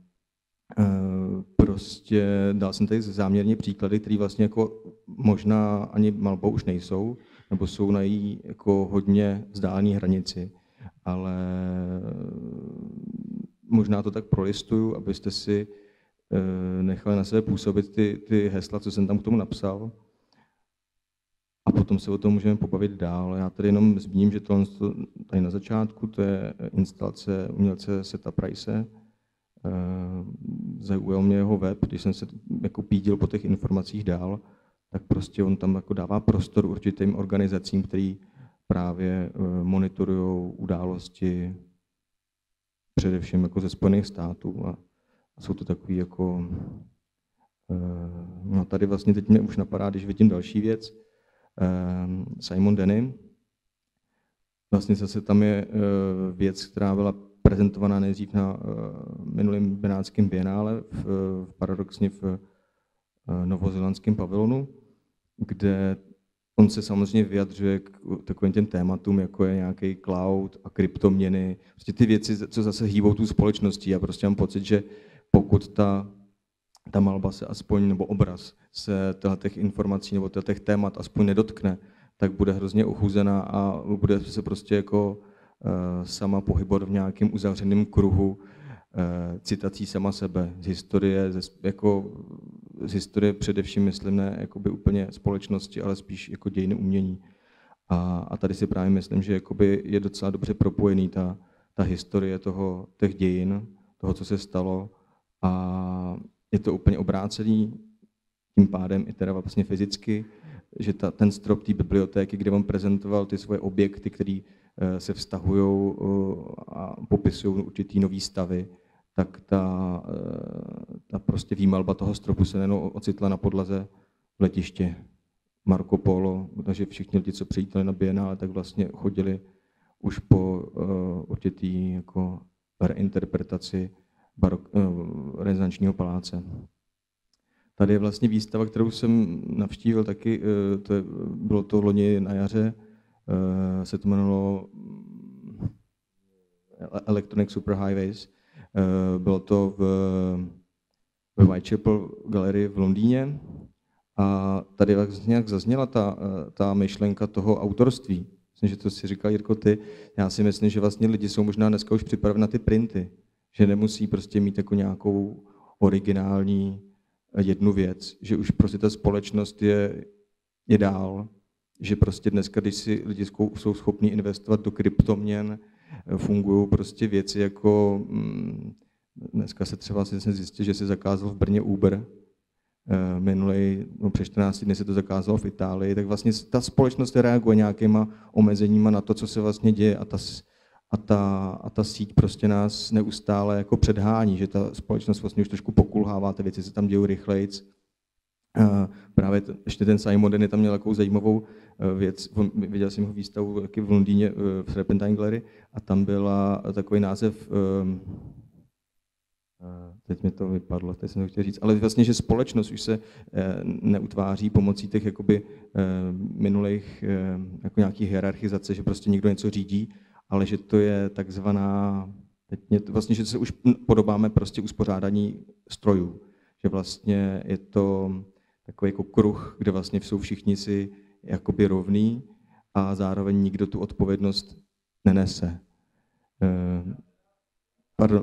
prostě dal jsem tady záměrně příklady, které vlastně jako možná ani malbou už nejsou, nebo jsou na jí jako hodně vzdálené hranici, ale možná to tak prolistuju, abyste si nechali na sebe působit ty hesla, co jsem tam k tomu napsal. A potom se o tom můžeme pobavit dál. Já tady jenom zmíním, že tohle tady na začátku, to je instalace umělce Seta Price. Zaujal mě jeho web, když jsem se jako pídil po těch informacích dál, tak prostě on tam jako dává prostor určitým organizacím, který právě monitorují události především jako ze Spojených států. A jsou to takový jako, no tady vlastně teď mě už napadá, když vidím další věc, Simon Denny. Vlastně zase tam je věc, která byla prezentovaná nejdřív na minulém benátském bienále, paradoxně v novozélandském pavilonu, kde on se samozřejmě vyjadřuje k takovým těm tématům, jako je nějaký cloud a kryptoměny, prostě ty věci, co zase hýbou tu společností. Já prostě mám pocit, že pokud ta malba se aspoň, nebo obraz se těch informací nebo těch témat aspoň nedotkne, tak bude hrozně ochuzená a bude se prostě jako sama pohybovat v nějakém uzavřeném kruhu citací sama sebe z historie, z historie především, myslím, ne jakoby úplně společnosti, ale spíš jako dějiny umění. A tady si právě myslím, že jakoby je docela dobře propojený ta historie těch dějin, toho, co se stalo, a je to úplně obrácený, tím pádem i teda vlastně fyzicky, že ten strop té bibliotéky, kde on prezentoval ty svoje objekty, které se vztahují a popisují určitý nový stavy, tak ta prostě výmalba toho stropu se nejenom ocitla na podlaze v letiště Marco Polo, takže všichni lidi, co přijítali na bienále, tak vlastně chodili už po určitý jako reinterpretaci renesančního paláce. Tady je vlastně výstava, kterou jsem navštívil taky, bylo to loni na jaře, se to jmenovalo Electronic Superhighways. Bylo to ve Whitechapel galerii v Londýně a tady nějak zazněla ta myšlenka toho autorství. Myslím, že to si říkal, Jirko, ty. Já si myslím, že vlastně lidi jsou možná dneska už připraveni na ty printy, že nemusí prostě mít jako nějakou originální jednu věc, že už prostě ta společnost je dál, že prostě dneska, když si lidi jsou schopni investovat do kryptoměn, fungují prostě věci jako, dneska se třeba zjistil, že se zakázal v Brně Uber, před 14 dny se to zakázalo v Itálii, tak vlastně ta společnost reaguje nějakýma omezeníma na to, co se vlastně děje a ta síť prostě nás neustále jako předhání, že ta společnost vlastně už trošku pokulhává, ty věci se tam dějí rychlejc. Právě ještě ten Simon Denny tam měl takovou zajímavou věc, viděl jsem jeho výstavu taky v Londýně v Serpentine Gallery a tam byla takový název, teď mi to vypadlo, teď jsem to chtěl říct, ale vlastně, že společnost už se neutváří pomocí těch jakoby minulých jako nějakých hierarchizace, že prostě někdo něco řídí, ale že to je takzvaná, vlastně, že se už podobáme prostě uspořádání strojů, že vlastně je to takový jako kruh, kde vlastně jsou všichni si jakoby rovní a zároveň nikdo tu odpovědnost nenese. Pardon.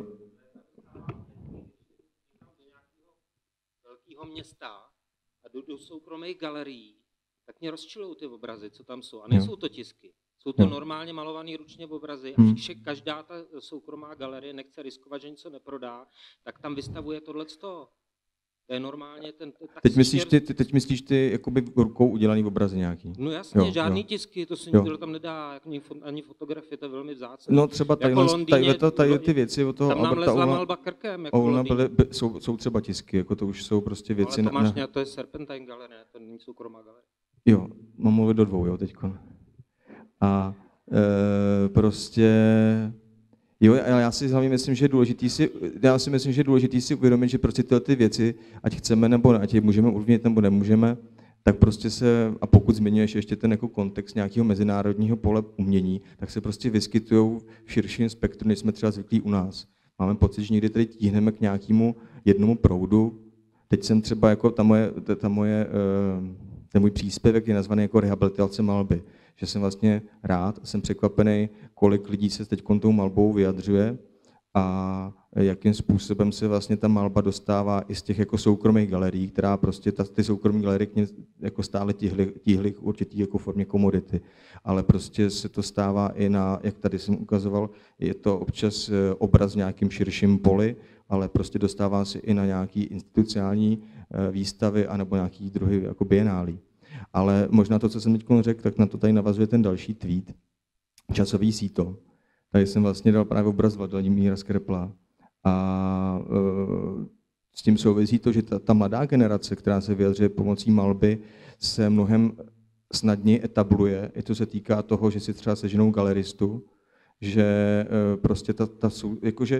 Velkého města a jdu do soukromých galerií, tak mě rozčilují ty obrazy, co tam jsou. A nejsou to tisky. Jsou to normálně malované ručně obrazy a každá ta soukromá galerie nechce riskovat, že něco neprodá, tak tam vystavuje tohleto. To je normálně ten... Teď myslíš ty jakoby rukou udělaný obrazy nějaký? No jasně, žádný tisky, to se nikdo tam nedá, ani fotografie, to je velmi vzácné. No třeba tady ty věci od toho tam nám lezla malba krkem. Jako jsou třeba tisky, jako to už jsou prostě věci... Ale to je Serpentine Gallery, to není soukromá galerie. Jo, mám mluvit do dvou, jo, teďko. A prostě... Jo, ale já si myslím, že je důležitý si uvědomit, že prostě tyhle ty věci, ať chceme nebo ne, ať je můžeme ovlivnit nebo nemůžeme, tak prostě a pokud zmiňuješ ještě ten jako kontext nějakého mezinárodního pole umění, tak se prostě vyskytují v širším spektru, než jsme třeba zvyklí u nás. Máme pocit, že někdy tady tíhneme k nějakému jednomu proudu. Teď jsem třeba jako ten můj příspěvek je nazvaný jako rehabilitace malby. Že jsem vlastně rád a jsem překvapený, kolik lidí se teď tou malbou vyjadřuje a jakým způsobem se vlastně ta malba dostává i z těch jako soukromých galerií, která prostě ty soukromé galerie jako stále tíhly k určitý jako formě komodity. Ale prostě se to stává i na, jak tady jsem ukazoval, je to občas obraz v nějakým širším poli, ale prostě dostává se i na nějaký institucionální výstavy anebo nějaký druhy jako bienálí. Ale možná to, co jsem teď řekl, tak na to tady navazuje ten další tweet. Časový síto. Tady jsem vlastně dal právě obraz Vladimíra Skrepla. A s tím souvisí to, že ta mladá generace, která se vyjadřuje pomocí malby, se mnohem snadněji etabluje. I to se týká toho, že si třeba seženou galeristu, že prostě jakože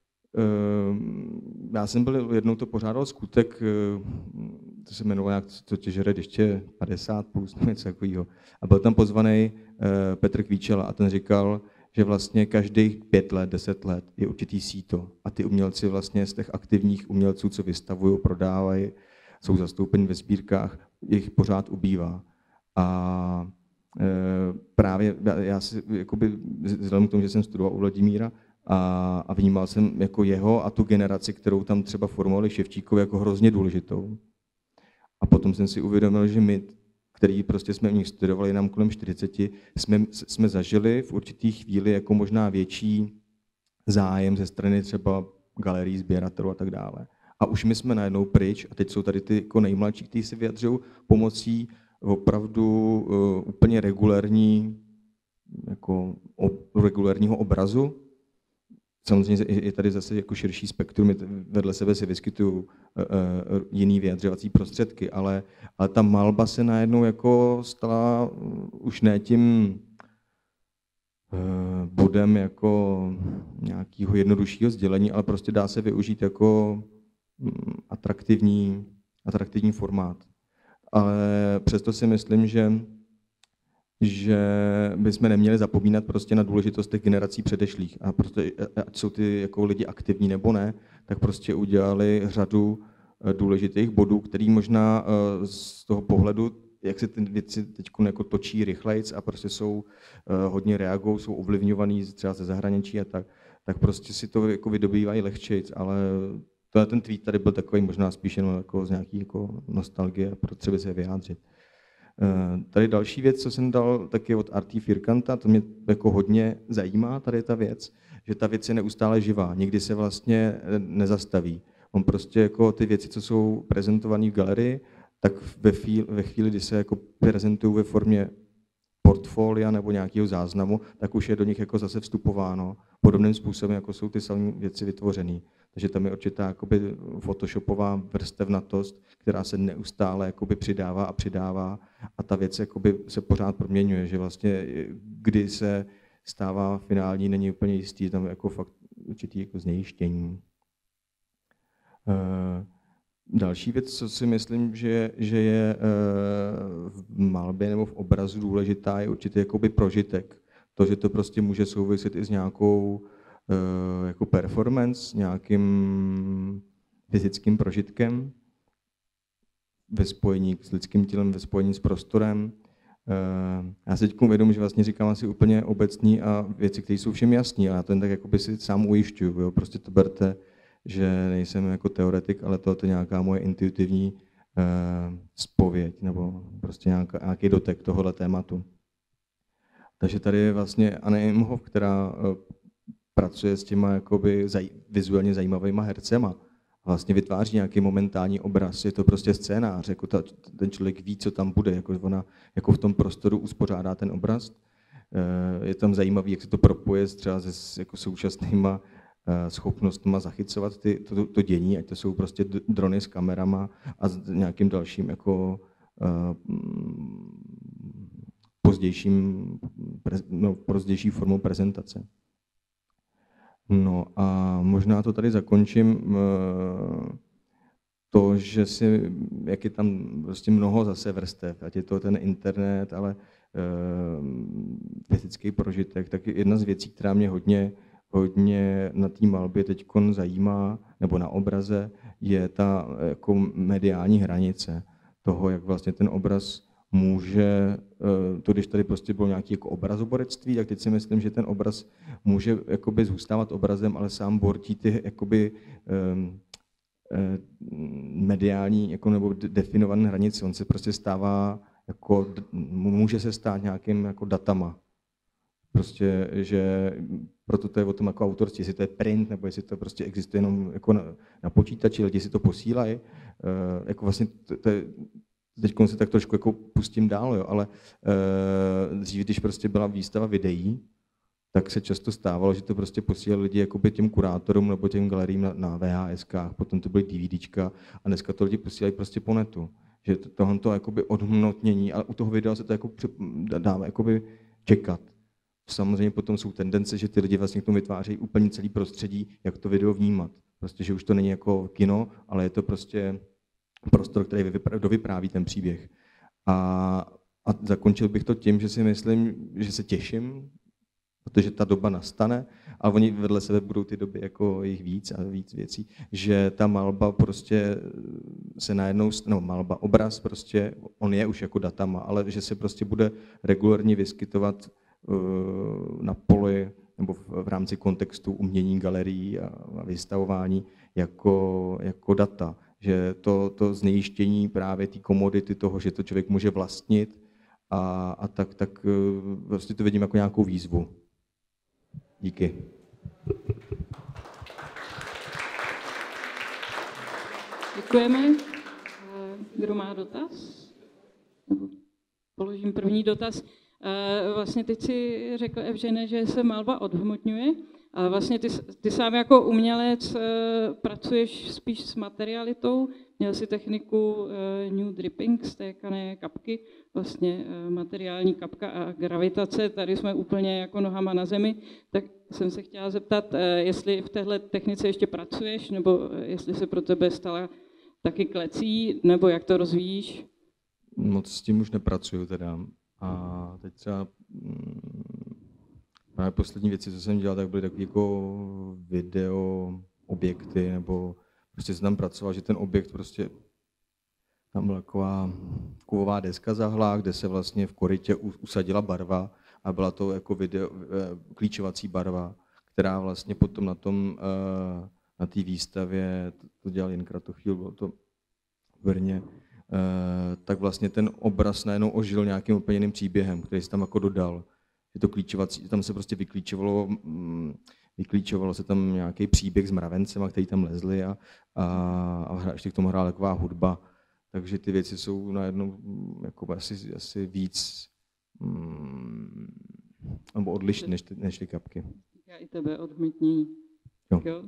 já jsem byl jednou to pořádal skutek, to se jmenovalo nějak, co tě žere, ještě 50 plus, něco takového. A byl tam pozvaný Petr Kvíčela a ten říkal, že vlastně každých 5 let, 10 let je určitý síto. A ty umělci vlastně z těch aktivních umělců, co vystavují, prodávají, jsou zastoupeni ve sbírkách, jich pořád ubývá. A právě já si, jakoby, vzhledem k tomu, že jsem studoval u Vladimíra, a vnímal jsem jako jeho a tu generaci, kterou tam třeba formovali Ševčíkovi, jako hrozně důležitou. A potom jsem si uvědomil, že my, který prostě jsme u nich studovali nám kolem 40, jsme zažili v určitý chvíli jako možná větší zájem ze strany třeba galerií, sběratelů a tak dále. A už my jsme najednou pryč a teď jsou tady ty jako nejmladší, kteří se vyjadřují pomocí opravdu úplně regulérního obrazu. Samozřejmě je tady zase jako širší spektrum, vedle sebe se vyskytují jiný vyjadřovací prostředky, ale ta malba se najednou jako stala už ne tím bodem jako nějakého jednoduššího sdělení, ale prostě dá se využít jako atraktivní formát. Ale přesto si myslím, že bychom neměli zapomínat prostě na důležitost těch generací předešlých. A prostě, ať jsou ty jako lidi aktivní nebo ne, tak prostě udělali řadu důležitých bodů, který možná z toho pohledu, jak se ty věci teď jako točí rychlejc a prostě jsou hodně reagují, jsou ovlivňovaný třeba ze zahraničí a tak prostě si to jako vydobývají lehčejc, ale ten tweet tady byl takový možná spíš jenom jako z nějaký jako nostalgie a potřeby se vyjádřit. Tady další věc, co jsem dal, tak je od Artí Firkanta, to mě jako hodně zajímá, tady ta věc, že ta věc je neustále živá, nikdy se vlastně nezastaví. On prostě jako ty věci, co jsou prezentované v galerii, tak ve chvíli, kdy se jako prezentují ve formě portfolia nebo nějakého záznamu, tak už je do nich jako zase vstupováno podobným způsobem, jako jsou ty samé věci vytvořené. Takže tam je určitá jakoby photoshopová vrstevnatost, která se neustále jakoby přidává a ta věc jakoby se pořád proměňuje, že vlastně kdy se stává finální, není úplně jistý, tam jako fakt určitý jako znejištění. Další věc, co si myslím, že je v malbě nebo v obrazu důležitá, je určitě jakoby prožitek. To, že to prostě může souviset i s nějakou jako performance, nějakým fyzickým prožitkem ve spojení s lidským tělem, ve spojení s prostorem. Já si teď uvědomuji, že vlastně říkám asi úplně obecný a věci, které jsou všem jasný, a já to jen tak jakoby si sám ujišťuju. Jo? Prostě to berte, že nejsem jako teoretik, ale to je nějaká moje intuitivní zpověď nebo prostě nějaký dotek tohohle tématu. Takže tady je vlastně Anne Imhoff, která pracuje s těma jakoby vizuálně zajímavýma hercema. Vlastně vytváří nějaký momentální obraz, je to prostě scénář, jako ten člověk ví, co tam bude, jako ona jako v tom prostoru uspořádá ten obraz. Je tam zajímavý, jak se to propoje třeba se jako současnýma schopnostma zachycovat to dění, ať to jsou prostě drony s kamerama a s nějakým dalším jako pozdější formou prezentace. No a možná to tady zakončím to, že jak je tam prostě mnoho zase vrstev, ať je to ten internet, ale fyzický prožitek, tak jedna z věcí, která mě hodně na té malbě teď zajímá, nebo na obraze, je ta jako mediální hranice toho, jak vlastně ten obraz může, to když tady prostě bylo nějaké jako obrazoborectví, tak teď si myslím, že ten obraz může jakoby zůstávat obrazem, ale sám bortí ty jakoby mediální jako, nebo definované hranice. On se prostě stává, jako, může se stát nějakým jako datama. Prostě, že proto to je o tom jako autorství, jestli to je print, nebo jestli to prostě existuje jenom jako na počítači, lidi si to posílají. Jako vlastně teď se tak trošku jako pustím dál, jo, ale dřív, když prostě byla výstava videí, tak se často stávalo, že to prostě posílali lidi jakoby těm kurátorům nebo těm galeriím na VHSkách, potom to byly DVDčka a dneska to lidi posílají prostě po netu. Že tohle jakoby odhmotnění, ale u toho videa se to jako dá jakoby čekat. Samozřejmě potom jsou tendence, že ty lidi vlastně k tomu vytvářejí úplně celý prostředí, jak to video vnímat. Prostě, že už to není jako kino, ale je to prostě prostor, který dovypráví ten příběh. A zakončil bych to tím, že si myslím, že se těším, protože ta doba nastane, ale oni vedle sebe budou ty doby jako jich víc a víc věcí, že ta malba prostě se najednou, no malba, obraz prostě, on je už jako datama, ale že se prostě bude regulárně vyskytovat na poli nebo v rámci kontextu umění, galerií a vystavování jako data. Že to znejištění právě té komodity toho, že to člověk může vlastnit a tak prostě to vidím jako nějakou výzvu. Díky. Děkujeme. Kdo má dotaz? Položím první dotaz. Vlastně teď si řekl, Evžene, že se malba odhmotňuje. A vlastně ty sám jako umělec pracuješ spíš s materialitou. Měl si techniku New Dripping, stékané kapky, vlastně materiální kapka a gravitace. Tady jsme úplně jako nohama na zemi. Tak jsem se chtěla zeptat, jestli v téhle technice ještě pracuješ, nebo jestli se pro tebe stala taky klecí, nebo jak to rozvíjíš? Moc s tím už nepracuju teda. A teď třeba právě poslední věci, co jsem dělal, tak byly takové jako video objekty, nebo prostě jsem tam pracoval, že ten objekt prostě, tam byla taková kovová deska zahlá, kde se vlastně v korytě usadila barva a byla to jako klíčovací barva, která vlastně potom na té výstavě, to dělal Jan Kratochvíl, bylo to v Brně, tak vlastně ten obraz najednou ožil nějakým úplně jiným příběhem, který se tam jako dodal. Že to klíčovací, tam se prostě vyklíčovalo se tam nějaký příběh s mravencema, který tam lezli a ještě k tomu hrála taková hudba. Takže ty věci jsou najednou jako asi víc nebo odlišný než ty kapky. Já i tebe odmítní. Jo.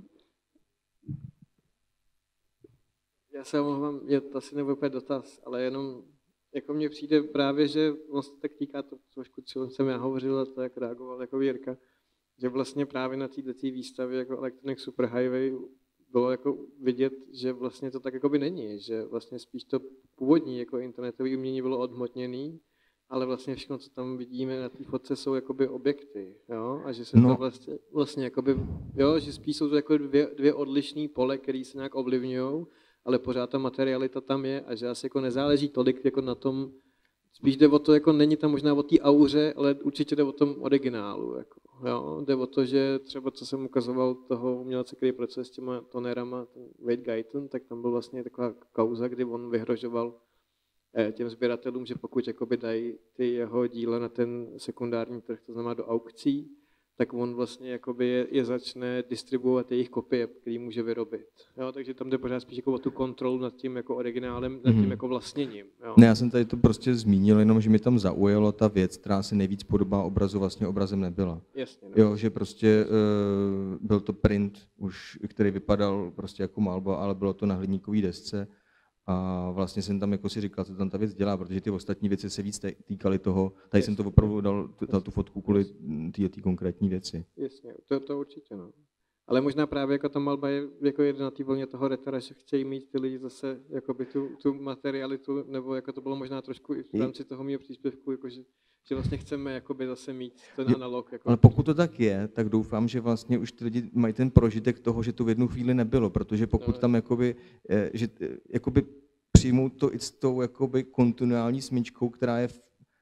Já se omlouvám, je to asi nebude úplně dotaz, ale jenom jako mně přijde právě, že vlastně tak týká to trošku, co jsem já hovořil a to, jak reagoval jako Jirka, že vlastně právě na této výstavě jako Electronic Superhighway bylo jako vidět, že vlastně to tak jakoby není, že vlastně spíš to původní jako internetové umění bylo odhmotněné, ale vlastně všechno, co tam vidíme na té fotce, jsou jakoby objekty, jo? A že se to vlastně jakoby, jo, že spíš jsou to jako dvě odlišné pole, které se nějak ovlivňují, ale pořád ta materialita tam je a že asi jako nezáleží tolik jako na tom, spíš jde o to, jako není tam možná o té auře, ale určitě jde o tom originálu, jako, jo? Jde o to, že třeba co jsem ukazoval toho umělce, který pracuje s těma tonérama, ten Wade Guyton, tak tam byl vlastně taková kauza, kdy on vyhrožoval těm sběratelům, že pokud jakoby dají ty jeho díla na ten sekundární trh, to znamená do aukcí, tak on vlastně jakoby je začne distribuovat jejich kopie, který může vyrobit. Jo, takže tam jde pořád spíš jako o tu kontrolu nad tím jako originálem, nad tím jako vlastněním. Jo. Ne, já jsem tady to prostě zmínil, jenom že mi tam zaujalo ta věc, která se nejvíc podobá obrazu, vlastně obrazem nebyla. Jasně, no. Jo, že prostě byl to print, už, který vypadal prostě jako malba, ale bylo to na hliníkové desce. A vlastně jsem tam jako si říkal, co tam ta věc dělá, protože ty ostatní věci se víc týkaly toho. Tady jsem to opravdu dal tu fotku kvůli té konkrétní věci. Jasně, to určitě, no. Ale možná právě jako ta malba je jako jedna na té vlně toho retara, že chtějí mít ty lidi zase jakoby tu materialitu, nebo jako to bylo možná trošku i v rámci toho mého příspěvku, jako že vlastně chceme jakoby zase mít ten analog. Jako. Ale pokud to tak je, tak doufám, že vlastně už ty lidi mají ten prožitek toho, že to v jednu chvíli nebylo, protože pokud tam jakoby, že jakoby přijmou to i s tou jakoby kontinuální smyčkou, která je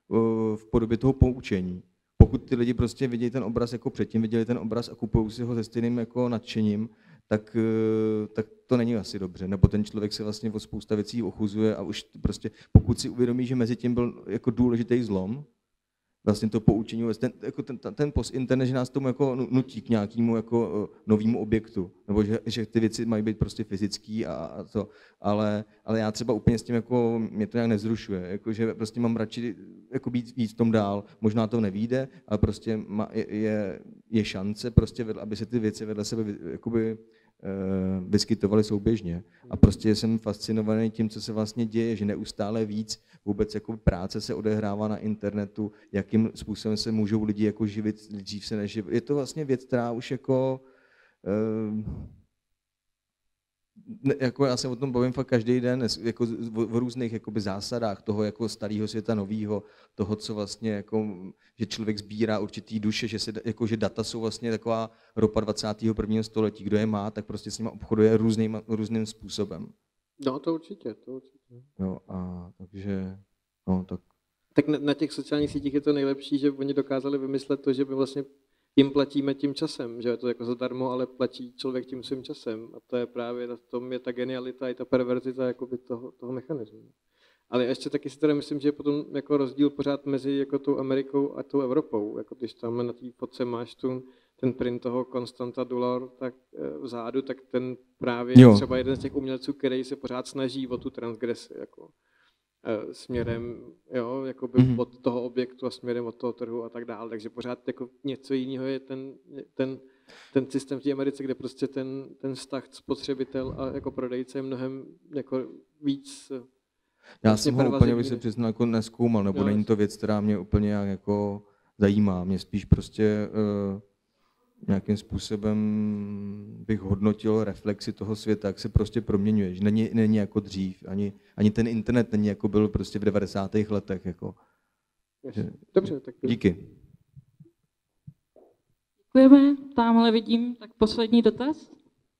v podobě toho poučení. Pokud ty lidi prostě vidějí ten obraz jako předtím, viděli ten obraz a kupují si ho se stejným jako nadšením, tak to není asi dobře. Nebo ten člověk se vlastně o spousta věcí ochuzuje a už prostě, pokud si uvědomí, že mezi tím byl jako důležitý zlom, vlastně to poučení, ten post-internet, že nás tomu jako nutí k nějakému jako novému objektu, nebo že ty věci mají být prostě fyzický a to, ale já třeba úplně s tím jako, mě to nějak nezrušuje, jako, že prostě mám radši jako být víc v tom dál, možná to nevyjde, ale prostě je šance prostě, aby se ty věci vedle sebe jakoby vyskytovaly souběžně. A prostě jsem fascinovaný tím, co se vlastně děje, že neustále víc vůbec jako práce se odehrává na internetu, jakým způsobem se můžou lidi jako živit dřív se než. Je to vlastně věc, která už jako já se o tom bavím fakt každý den, jako v různých jakoby zásadách toho jako starého světa, nového, toho, co vlastně jako, že člověk sbírá určitý duše, že data jsou vlastně taková ropa 21. století, kdo je má, tak prostě s nimi obchoduje různým způsobem. No, to určitě. Jo, a takže, no, tak. Tak na těch sociálních sítích je to nejlepší, že oni dokázali vymyslet to, že my vlastně jim platíme tím časem, že je to jako zadarmo, ale platí člověk tím svým časem. A to je právě, v tom je ta genialita i ta perverzita jakoby toho mechanismu. Ale ještě taky si teda myslím, že je potom jako rozdíl pořád mezi jako tou Amerikou a tou Evropou. Jako když tam na té fotce máš ten print toho Constanta Dular tak vzadu, tak ten právě je třeba jeden z těch umělců, který se pořád snaží o tu transgresi. Jako. Směrem jakoby od toho objektu a směrem od toho trhu a tak dále. Takže pořád jako něco jiného je ten systém v té Americe, kde prostě ten vztah spotřebitel a jako prodejce je mnohem jako víc. Já jsem ho úplně, bych se přiznal, jako nezkoumal, nebo není to věc, která mě úplně jako zajímá. Mě spíš prostě nějakým způsobem bych hodnotil reflexi toho světa, jak se prostě proměňuje. Že není jako dřív. Ani ten internet není jako byl prostě v 90. letech. Jako. Dobře, tak díky. Děkujeme. Támhle vidím, tak poslední dotaz.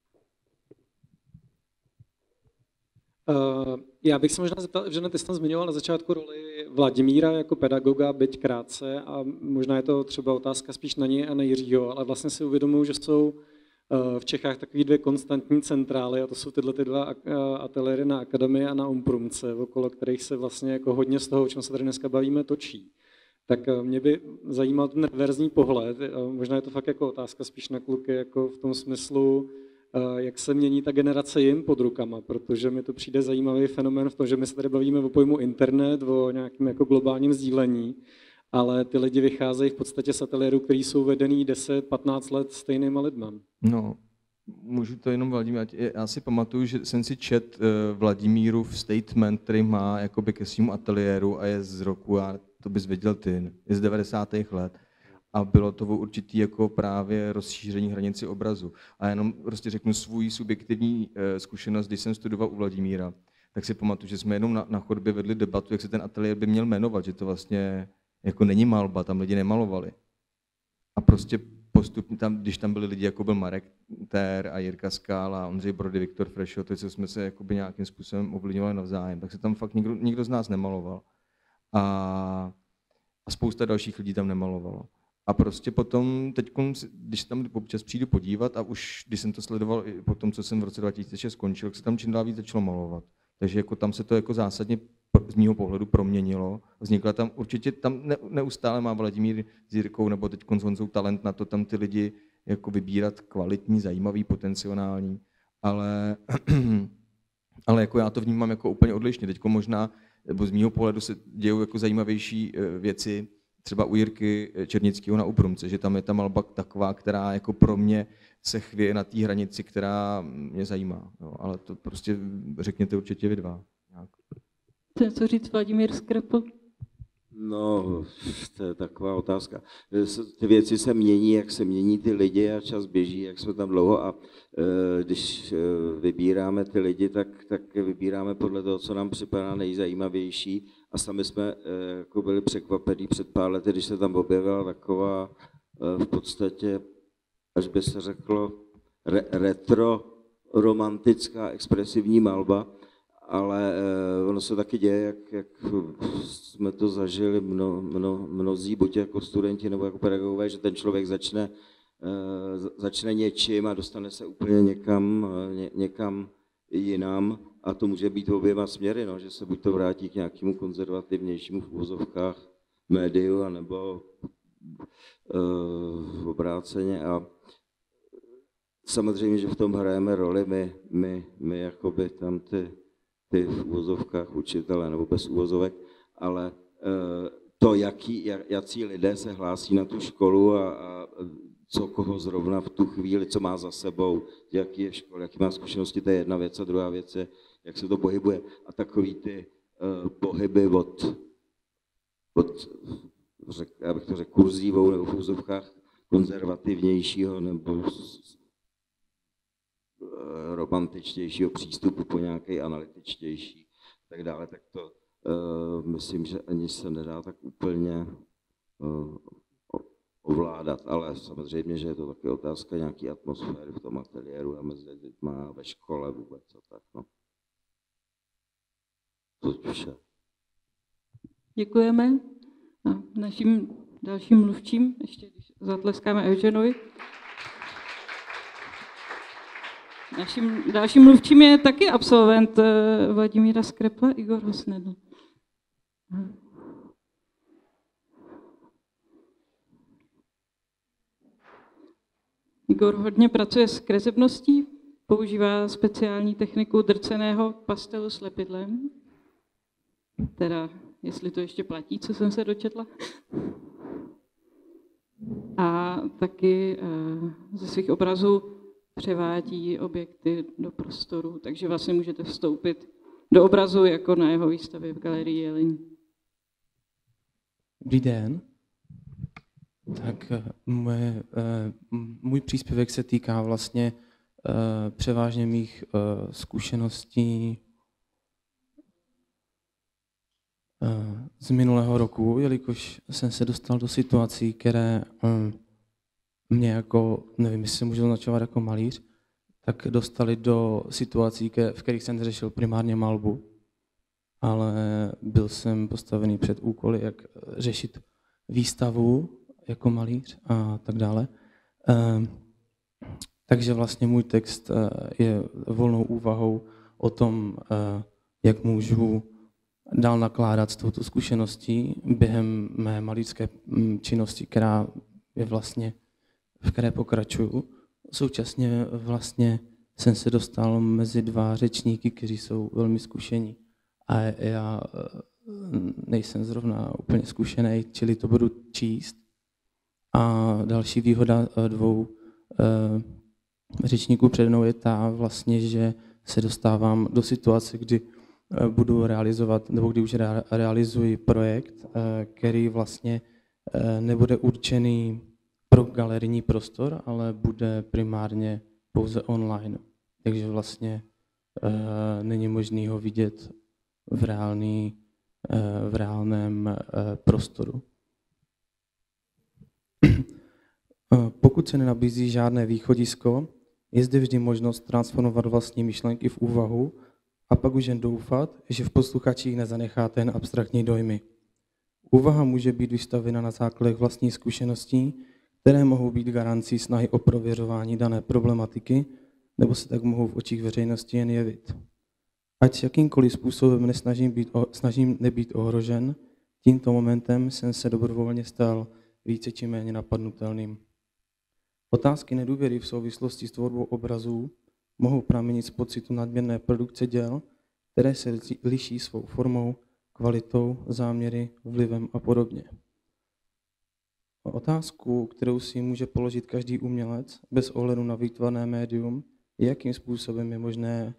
Já bych se možná zeptal, že ty jsi tam zmiňoval na začátku roli Vladimíra jako pedagoga, byť krátce, a možná je to třeba otázka spíš na něj a na Jiřího, ale vlastně si uvědomuji, že jsou v Čechách takový dvě konstantní centrály, a to jsou tyhle dva ateliéry na Akademii a na Umprumce, okolo kterých se vlastně jako hodně z toho, o čem se tady dneska bavíme, točí. Tak mě by zajímal ten reverzní pohled, možná je to fakt jako otázka spíš na kluky, jako v tom smyslu, jak se mění ta generace jim pod rukama, protože mi to přijde zajímavý fenomén v tom, že my se tady bavíme o pojmu internet, o nějakém jako globálním sdílení, ale ty lidi vycházejí v podstatě z ateliérů, který jsou vedený 10-15 let stejnýma lidma. No, můžu to jenom Vladimír, já si pamatuju, že jsem si čet Vladimírův statement, který má jakoby ke svému ateliéru a je z roku, a to bys věděl ty, je z 90. let. A bylo to určitý jako právě rozšíření hranici obrazu. A jenom prostě řeknu svůj subjektivní zkušenost, když jsem studoval u Vladimíra, tak si pamatuju, že jsme jenom na chodbě vedli debatu, jak se ten ateliér by měl jmenovat, že to vlastně jako není malba, tam lidi nemalovali. A prostě postupně tam, když tam byli lidi, jako byl Marek Tér a Jirka Skála, Ondřej Brody, Viktor Frešo, teď jsme se jakoby nějakým způsobem ovlivňovali navzájem, tak se tam fakt nikdo z nás nemaloval. A spousta dalších lidí tam nemalovalo. A prostě potom, teď, když tam občas přijdu podívat a už, když jsem to sledoval i po tom, co jsem v roce 2006 skončil, tak se tam čím dál víc začalo malovat. Takže jako tam se to jako zásadně z mýho pohledu proměnilo. Vznikla tam určitě, tam neustále má Vladimír s Jirkou, nebo teď Honzou talent na to tam ty lidi jako vybírat kvalitní, zajímavý, potenciální, ale jako já to vnímám jako úplně odlišně. Teď možná, nebo z mýho pohledu se dějou jako zajímavější věci, třeba u Jirky Černického na Uprumce, že tam je ta malba taková, která jako pro mě se chvěje na té hranici, která mě zajímá. Jo, ale to prostě řekněte určitě vy dva. Chce co říct Vladimír Skrepl? No, to je taková otázka. Ty věci se mění, jak se mění ty lidi a čas běží, jak jsme tam dlouho a když vybíráme ty lidi, tak vybíráme podle toho, co nám připadá nejzajímavější a sami jsme jako byli překvapení před pár lety, když se tam objevila taková v podstatě, až by se řeklo, retro romantická expresivní malba, ale ono se taky děje, jak jsme to zažili mnozí, buď jako studenti nebo jako pedagogové, že ten člověk začne něčím a dostane se úplně někam jinam a to může být oběma směry, no, že se buď to vrátí k nějakému konzervativnějšímu v uvozovkách médiu, anebo obráceně a samozřejmě, že v tom hrajeme roli my jakoby tam ty v uvozovkách učitele nebo bez uvozovek, ale to, jací lidé se hlásí na tu školu a co koho zrovna v tu chvíli, co má za sebou, jaký je škola, jaký má zkušenosti, to je jedna věc a druhá věc je, jak se to pohybuje. A takový ty pohyby od já bych to řekl, kurzívou nebo v uvozovkách konzervativnějšího nebo romantičtějšího přístupu po nějaký analytičtější a tak dále, tak to myslím, že ani se nedá tak úplně ovládat, ale samozřejmě, že je to taky otázka nějaký atmosféry v tom ateliéru a mezi lidma ve škole vůbec a tak, no. To vše. Děkujeme. A naším dalším mluvčím, ještě když zatleskáme Evženovi. Naším dalším mluvčím je taky absolvent Vladimíra Skrepla, Igor Hosnedl. Igor hodně pracuje s kresebností, používá speciální techniku drceného pastelu s lepidlem. Teda, jestli to ještě platí, co jsem se dočetla. A taky ze svých obrazů převádí objekty do prostoru, takže vlastně můžete vstoupit do obrazu jako na jeho výstavě v Galerii Jeleň. Dobrý den. Tak můj příspěvek se týká vlastně převážně mých zkušeností z minulého roku, jelikož jsem se dostal do situací, které mě jako, nevím, jestli se můžu označovat jako malíř, tak dostali do situací, v kterých jsem řešil primárně malbu, ale byl jsem postavený před úkoly, jak řešit výstavu jako malíř a tak dále. Takže vlastně můj text je volnou úvahou o tom, jak můžu dál nakládat s touto zkušeností během mé malířské činnosti, která je vlastně, v které pokračuju. Současně vlastně jsem se dostal mezi dva řečníky, kteří jsou velmi zkušení. A já nejsem zrovna úplně zkušený, čili to budu číst. A další výhoda dvou řečníků před mnou je ta vlastně, že se dostávám do situace, kdy budu realizovat, nebo kdy už realizuji projekt, který vlastně nebude určený pro galerijní prostor, ale bude primárně pouze online. Takže vlastně není možný ho vidět v reálném prostoru. Pokud se nenabízí žádné východisko, je zde vždy možnost transformovat vlastní myšlenky v úvahu a pak už jen doufat, že v posluchačích nezanecháte jen abstraktní dojmy. Úvaha může být vystavena na základech vlastních zkušeností, které mohou být garancí snahy o prověřování dané problematiky, nebo se tak mohou v očích veřejnosti jen jevit. Ať s jakýmkoliv způsobem snažím nebýt ohrožen, tímto momentem jsem se dobrovolně stal více či méně napadnutelným. Otázky nedůvěry v souvislosti s tvorbou obrazů mohou pramenit z pocitu nadměrné produkce děl, které se liší svou formou, kvalitou, záměry, vlivem a podobně. Otázku, kterou si může položit každý umělec bez ohledu na výtvarné médium, je, jakým způsobem je možné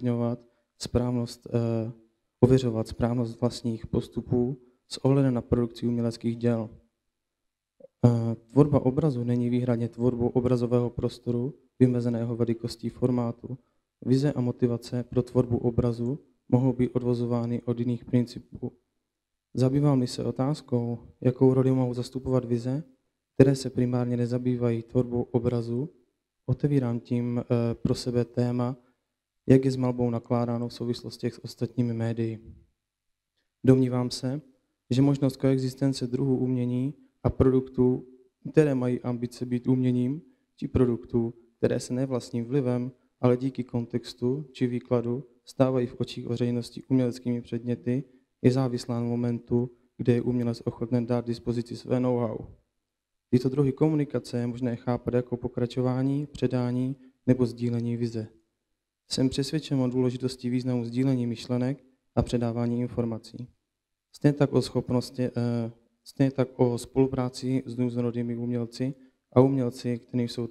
ověřovat správnost vlastních postupů s ohledem na produkci uměleckých děl. Tvorba obrazu není výhradně tvorbou obrazového prostoru vymezeného velikostí formátu. Vize a motivace pro tvorbu obrazu mohou být odvozovány od jiných principů. Zabývám-li se otázkou, jakou roli mohou zastupovat vize, které se primárně nezabývají tvorbou obrazu, otevírám tím pro sebe téma, jak je s malbou nakládáno v souvislostech s ostatními médii. Domnívám se, že možnost koexistence druhů umění a produktů, které mají ambice být uměním, či produktů, které se ne vlastním vlivem, ale díky kontextu či výkladu stávají v očích veřejnosti uměleckými předměty, je závislá na momentu, kde je umělec ochoten dát dispozici své know-how. Tyto druhy komunikace je možné chápat jako pokračování, předání nebo sdílení vize. Jsem přesvědčen o důležitosti významu sdílení myšlenek a předávání informací. Stejně tak o spolupráci s různorodými umělci a umělci, kterými jsou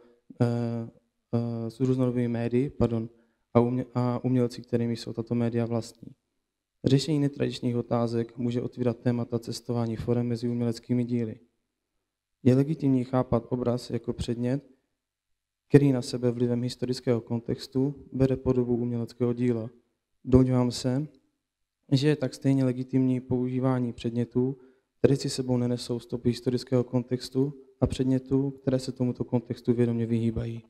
s různorodými médii, a umělci, kterými jsou tato média vlastní. Řešení netradičních otázek může otvírat témata cestování forem mezi uměleckými díly. Je legitimní chápat obraz jako předmět, který na sebe vlivem historického kontextu bere podobu uměleckého díla. Domnívám se, že je tak stejně legitimní používání předmětů, které si sebou nenesou stopy historického kontextu a předmětů, které se tomuto kontextu vědomě vyhýbají.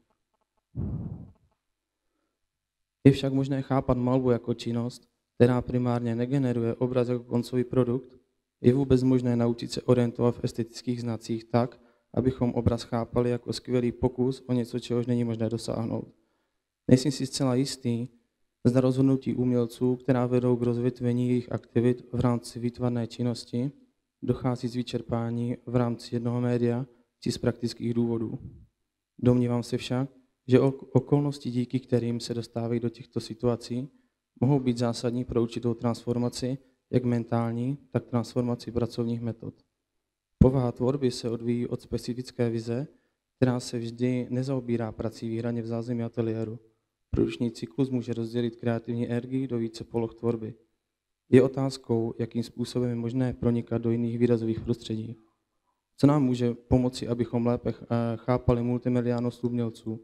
Je však možné chápat malbu jako činnost, která primárně negeneruje obraz jako koncový produkt. Je vůbec možné naučit se orientovat v estetických znacích tak, abychom obraz chápali jako skvělý pokus o něco, čehož není možné dosáhnout. Nejsem si zcela jistý, zda rozhodnutí umělců, která vedou k rozvětvení jejich aktivit v rámci výtvarné činnosti, dochází z vyčerpání v rámci jednoho média či z praktických důvodů. Domnívám se však, že okolnosti, díky kterým se dostávají do těchto situací, mohou být zásadní pro určitou transformaci, jak mentální, tak transformaci pracovních metod. Povaha tvorby se odvíjí od specifické vize, která se vždy nezaobírá prací výhradně v zázemí ateliéru. Produkční cyklus může rozdělit kreativní energii do více poloh tvorby. Je otázkou, jakým způsobem je možné pronikat do jiných výrazových prostředí. Co nám může pomoci, abychom lépe chápali multimediálnost umělců?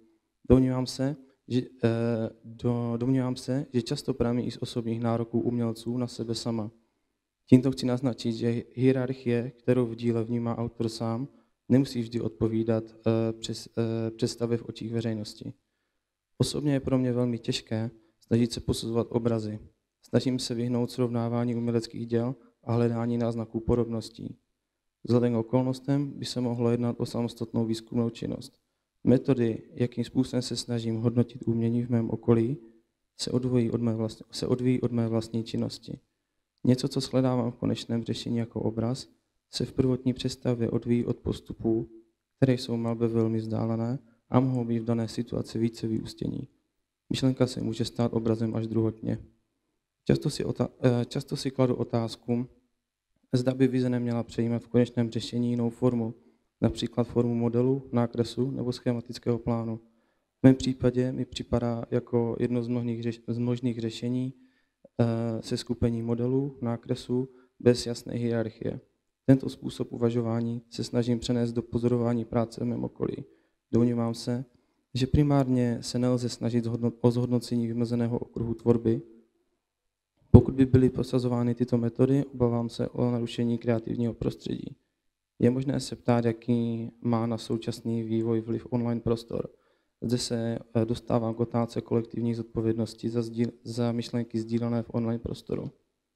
Domnívám se, že často pramení i z osobních nároků umělců na sebe sama. Tímto chci naznačit, že hierarchie, kterou v díle vnímá autor sám, nemusí vždy odpovídat představě v očích veřejnosti. Osobně je pro mě velmi těžké snažit se posuzovat obrazy. Snažím se vyhnout srovnávání uměleckých děl a hledání náznaků podobností. Vzhledem k okolnostem by se mohlo jednat o samostatnou výzkumnou činnost. Metody, jakým způsobem se snažím hodnotit umění v mém okolí, se odvíjí od mé vlastní činnosti. Něco, co shledávám v konečném řešení jako obraz, se v prvotní představě odvíjí od postupů, které jsou malbě velmi vzdálené a mohou být v dané situaci více vyústění. Myšlenka se může stát obrazem až druhotně. Často si kladu otázku, zda by vize neměla přejímat v konečném řešení jinou formu, například formu modelu, nákresu nebo schematického plánu. V mém případě mi připadá jako jedno z možných řešení se skupení modelů, nákresů bez jasné hierarchie. Tento způsob uvažování se snažím přenést do pozorování práce v mém okolí. Domnívám se, že primárně se nelze snažit o zhodnocení vymezeného okruhu tvorby. Pokud by byly prosazovány tyto metody, obávám se o narušení kreativního prostředí. Je možné se ptát, jaký má na současný vývoj vliv online prostor. Zde se dostávám k otázce kolektivní zodpovědnosti za myšlenky sdílené v online prostoru.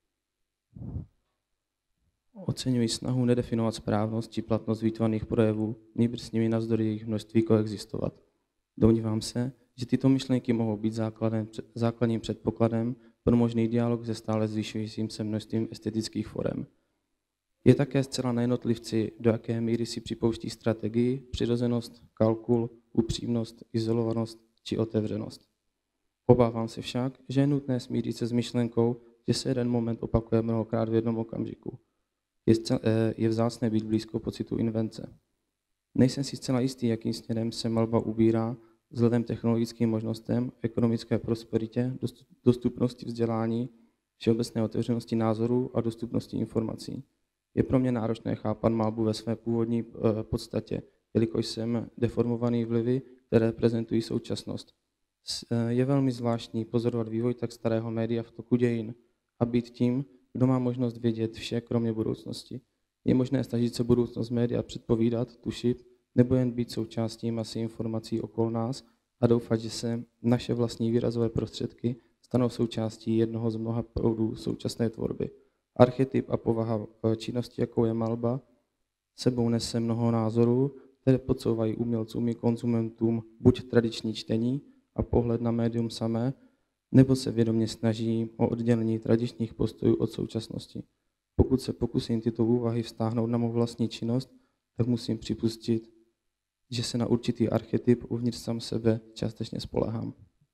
Oceňuji snahu nedefinovat správnost či platnost výtvarných projevů, nýbrž s nimi navzdory jejich množství koexistovat. Domnívám se, že tyto myšlenky mohou být základním předpokladem pro možný dialog se stále zvyšujícím se množstvím estetických forem. Je také zcela na jednotlivci, do jaké míry si připouští strategii, přirozenost, kalkul, upřímnost, izolovanost či otevřenost. Obávám se však, že je nutné smířit se s myšlenkou, že se jeden moment opakuje mnohokrát v jednom okamžiku. Je vzácné být blízko pocitu invence. Nejsem si zcela jistý, jakým směrem se malba ubírá vzhledem technologickým možnostem, ekonomické prosperitě, dostupnosti vzdělání, všeobecné otevřenosti názorů a dostupnosti informací. Je pro mě náročné chápat malbu ve své původní podstatě, jelikož jsem deformovaný vlivy, které prezentují současnost. Je velmi zvláštní pozorovat vývoj tak starého média v toku dějin a být tím, kdo má možnost vědět vše, kromě budoucnosti. Je možné snažit se budoucnost média předpovídat, tušit, nebo jen být součástí masy informací okolo nás a doufat, že se naše vlastní výrazové prostředky stanou součástí jednoho z mnoha proudů současné tvorby. Archetyp a povaha činnosti, jakou je malba, sebou nese mnoho názorů, které podsouvají umělcům i konzumentům buď tradiční čtení a pohled na médium samé, nebo se vědomě snaží o oddělení tradičních postojů od současnosti. Pokud se pokusím tyto úvahy vztáhnout na mou vlastní činnost, tak musím připustit, že se na určitý archetyp uvnitř sám sebe částečně spoléhám.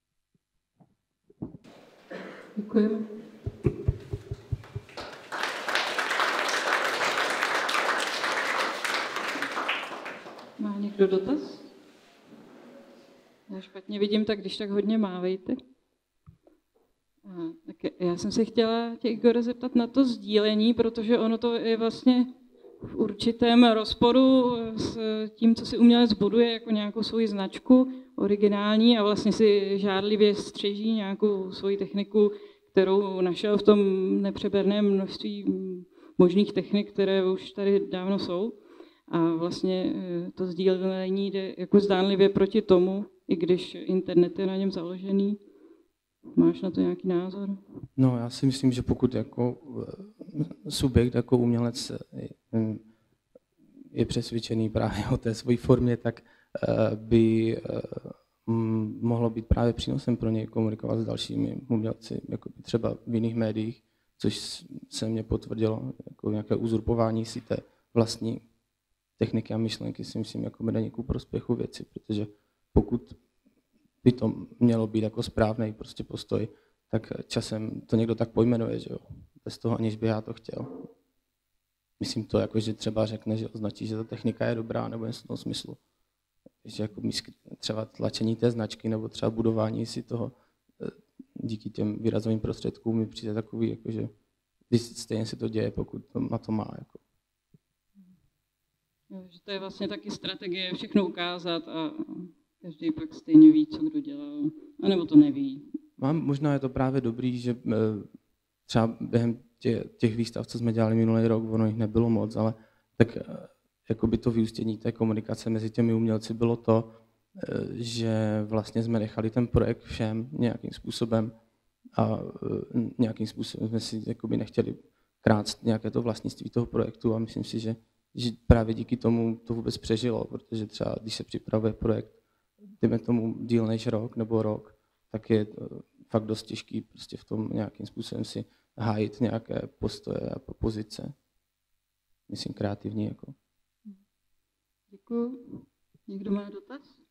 Děkujeme. Má někdo dotaz? Já špatně vidím, tak když tak hodně mávejte. Tak já jsem se chtěla tě, Igore, zeptat na to sdílení, protože ono to je vlastně v určitém rozporu s tím, co si umělec buduje jako nějakou svoji značku originální a vlastně si žádlivě střeží nějakou svoji techniku, kterou našel v tom nepřeberném množství možných technik, které už tady dávno jsou. A vlastně to sdílení jde jako zdánlivě proti tomu, i když internet je na něm založený. Máš na to nějaký názor? No, já si myslím, že pokud jako subjekt, jako umělec je přesvědčený právě o té své formě, tak by mohlo být právě přínosem pro něj komunikovat s dalšími umělci, jako třeba v jiných médiích, což se mně potvrdilo, jako nějaké uzurpování si té vlastní techniky a myšlenky, si myslím, jako není ku prospěchu věci, protože pokud by to mělo být jako správný prostě postoj, tak časem to někdo tak pojmenuje, že jo, bez toho, aniž by já to chtěl. Myslím to jako, že třeba řekne, že označí, že ta technika je dobrá, nebo něco v tom smyslu. Že jako třeba tlačení té značky, nebo třeba budování si toho díky těm výrazovým prostředkům mi přijde takový, jako, že stejně se to děje, pokud to na to má. Jako. Že to je vlastně taky strategie všechno ukázat a každý pak stejně ví, co kdo dělal, anebo to neví. Možná je to právě dobrý, že třeba během těch výstav, co jsme dělali minulý rok, ono jich nebylo moc, ale tak jako by to vyústění té komunikace mezi těmi umělci bylo to, že vlastně jsme nechali ten projekt všem nějakým způsobem a nějakým způsobem jsme si jakoby nechtěli krást nějaké to vlastnictví toho projektu a myslím si, že právě díky tomu to vůbec přežilo, protože třeba když se připravuje projekt, dejme tomu díl než rok nebo rok, tak je fakt dost těžký prostě v tom nějakým způsobem si hájit nějaké postoje a pozice. Myslím kreativní. Jako. Děkuji. Někdo má dotaz?